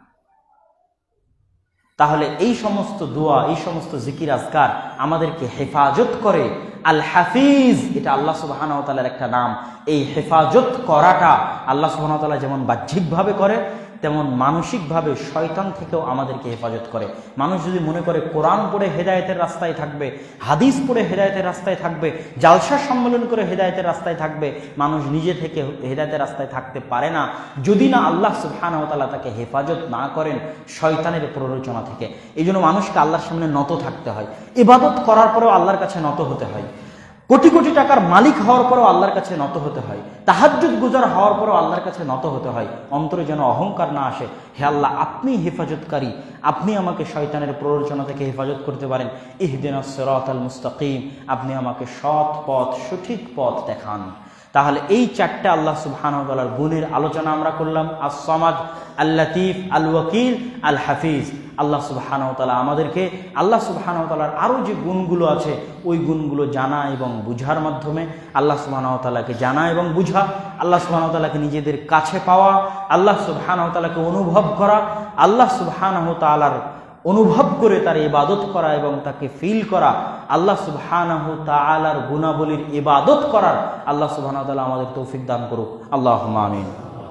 তাহলে এই সমস্ত দোয়া, এই সমস্ত জিকির আজকার আমাদেরকে হেফাজত করে। আল হাফিজ এটা আল্লাহ সুবহানাহু ওয়া তাআলার একটা নাম। এই হেফাজত করাটা আল্লাহ সুবহানাহু ওয়া তাআলা যেমন বাহ্যিকভাবে করে তেমন মানসিকভাবে শয়তান থেকেও আমাদেরকে হেফাজত করে। মানুষ যদি মনে করে কোরআন পড়ে হেদায়েতের রাস্তায় থাকবে, হাদিস পড়ে হেদায়েতের রাস্তায় থাকবে, জালসা সম্মেলন করে হেদায়েতের রাস্তায় থাকবে, মানুষ নিজে থেকে হেদায়েতের রাস্তায় থাকতে পারে না যদি না আল্লাহ সুবহানাহু ওয়া তাআলা তাকে হেফাজত না করেন শয়তানের প্ররোচনা থেকে। এই জন্য মানুষকে আল্লাহর সামনে নত থাকতে হয়, ইবাদত করার পরেও আল্লাহর কাছে নত হতে হয়, কোটি কোটি টাকার মালিক হওয়ার পরেও আল্লাহর কাছে নত হতে হয়, তাহাজ্জুদ গুজার হওয়ার পরেও আল্লাহর কাছে নত হতে হয়। অন্তরে যেন অহংকার না আসে, হে আল্লাহ আপনি হেফাজতকারী, আপনি আমাকে শয়তানের প্ররোচনা থেকে হেফাজত করতে পারেন। ইহদিনাস সিরাতাল মুস্তাকিম, আপনি আমাকে সৎ পথ সঠিক পথ দেখান। তাহলে এই চারটা আল্লাহ সুবহানাহু ওয়া তাআলার গুণের আলোচনা আমরা করলাম। আস-সামাদ, আল লতিফ, আল ওয়াকিল, আল হাফিজ। আল্লাহ সুবহানাহু ওয়া তাআলা আমাদেরকে আল্লাহ সুবহানাহু ওয়া তাআলার আরও যে গুণগুলো আছে ওই গুণগুলো জানা এবং বুঝার মাধ্যমে আল্লাহ সুবহানাহু ওয়া তাআলাকে জানা এবং বুঝা, আল্লাহ সুবহানাহু ওয়া তাআলাকে নিজেদের কাছে পাওয়া, আল্লাহ সুবহানাহু ওয়া তাআলাকে অনুভব করা, আল্লাহ সুবহানাহু ওয়া তাআলার অনুভব করে তার ইবাদত করা এবং তাকে ফিল করা, আল্লাহ সুবহানাহু তাআলার গুণাবলীর ইবাদত করার আল্লাহ সুবহানাহু তাআলা আমাদের তৌফিক দান করুক। আল্লাহুম্মা আমিন।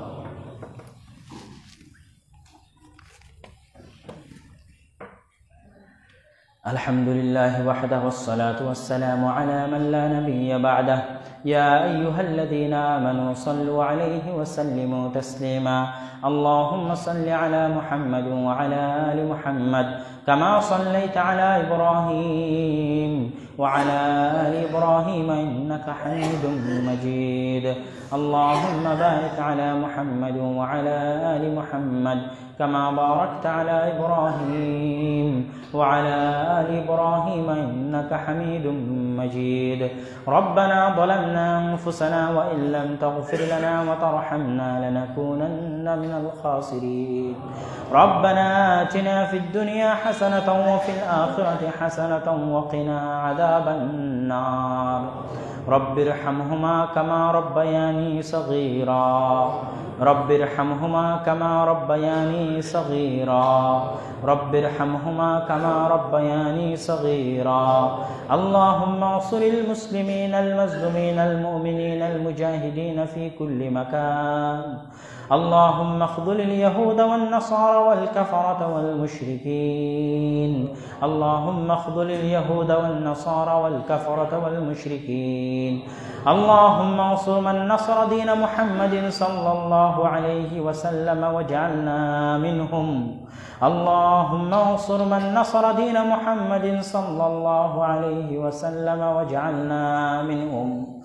আলহামদুলিল্লাহি ওয়াহদাহু ওয়াসসালাতু ওয়াসসালামু আলা মান লা নাবিয়্যা বা'দাহু ইয়া আইয়ুহাল্লাযীনা আমানু সাল্লু আলাইহি ওয়া সাল্লিমু তাসলিমা। আল্লাহুম্মা সাল্লি আলা মুহাম্মাদ ওয়া আলা আলি মুহাম্মাদ কামা সাল্লাইতা আলা ইব্রাহিম ওয়া আলা আলি ইব্রাহিম ইন্নাকা হামিদুম মাজিদ। আল্লাহুম্মা বারিক আলা মুহাম্মাদ ওয়া আলা আলি মুহাম্মাদ كما باركت على إبراهيم وعلى آل إبراهيم إنك حميد مجيد. ربنا ظلمنا أنفسنا وإن لم تغفر لنا وترحمنا لنكونن من الخاسرين. ربنا آتنا في الدنيا حسنة وفي الآخرة حسنة وقنا عذاب النار. رب ارحمهما كما ربياني صغيرا. رب ارحمهما كما ربياني صغيرا. رب ارحمهما كما ربياني صغيرا. اللهم انصر المسلمين المظلومين المؤمنين المجاهدين في كل مكان. اللهم اخذل اليهود والنصارى والكفرة والمشركين. اللهم اخذل اليهود والنصارى والكفرة والمشركين. اللهم انصر من نصر دين محمد صلى الله عليه وسلم واجعلنا منهم. اللهم انصر من نصر دين محمد صلى الله عليه وسلم واجعلنا منهم.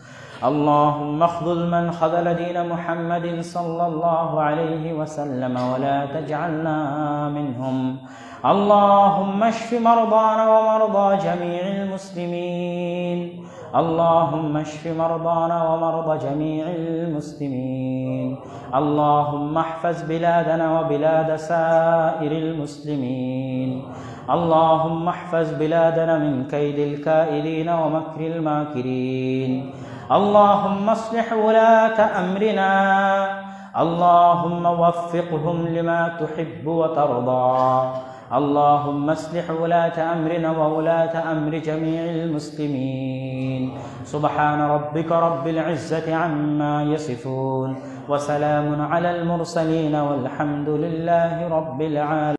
اللهم اخذل من خذل دين محمد صلى الله عليه وسلم ولا تجعلنا منهم. اللهم اشف مرضانا ومرضى جميع المسلمين. اللهم اشف مرضانا ومرضى جميع المسلمين. اللهم احفظ بلادنا وبلاد سائر المسلمين. اللهم احفظ بلادنا من كيد الكائدين ومكر الماكرين. اللهم اصلح ولاة أمرنا. اللهم وفقهم لما تحب وترضى. اللهم اصلح ولاة أمرنا وولاة أمر جميع المسلمين. سبحان ربك رب العزة عما يصفون وسلام على المرسلين والحمد لله رب العالمين.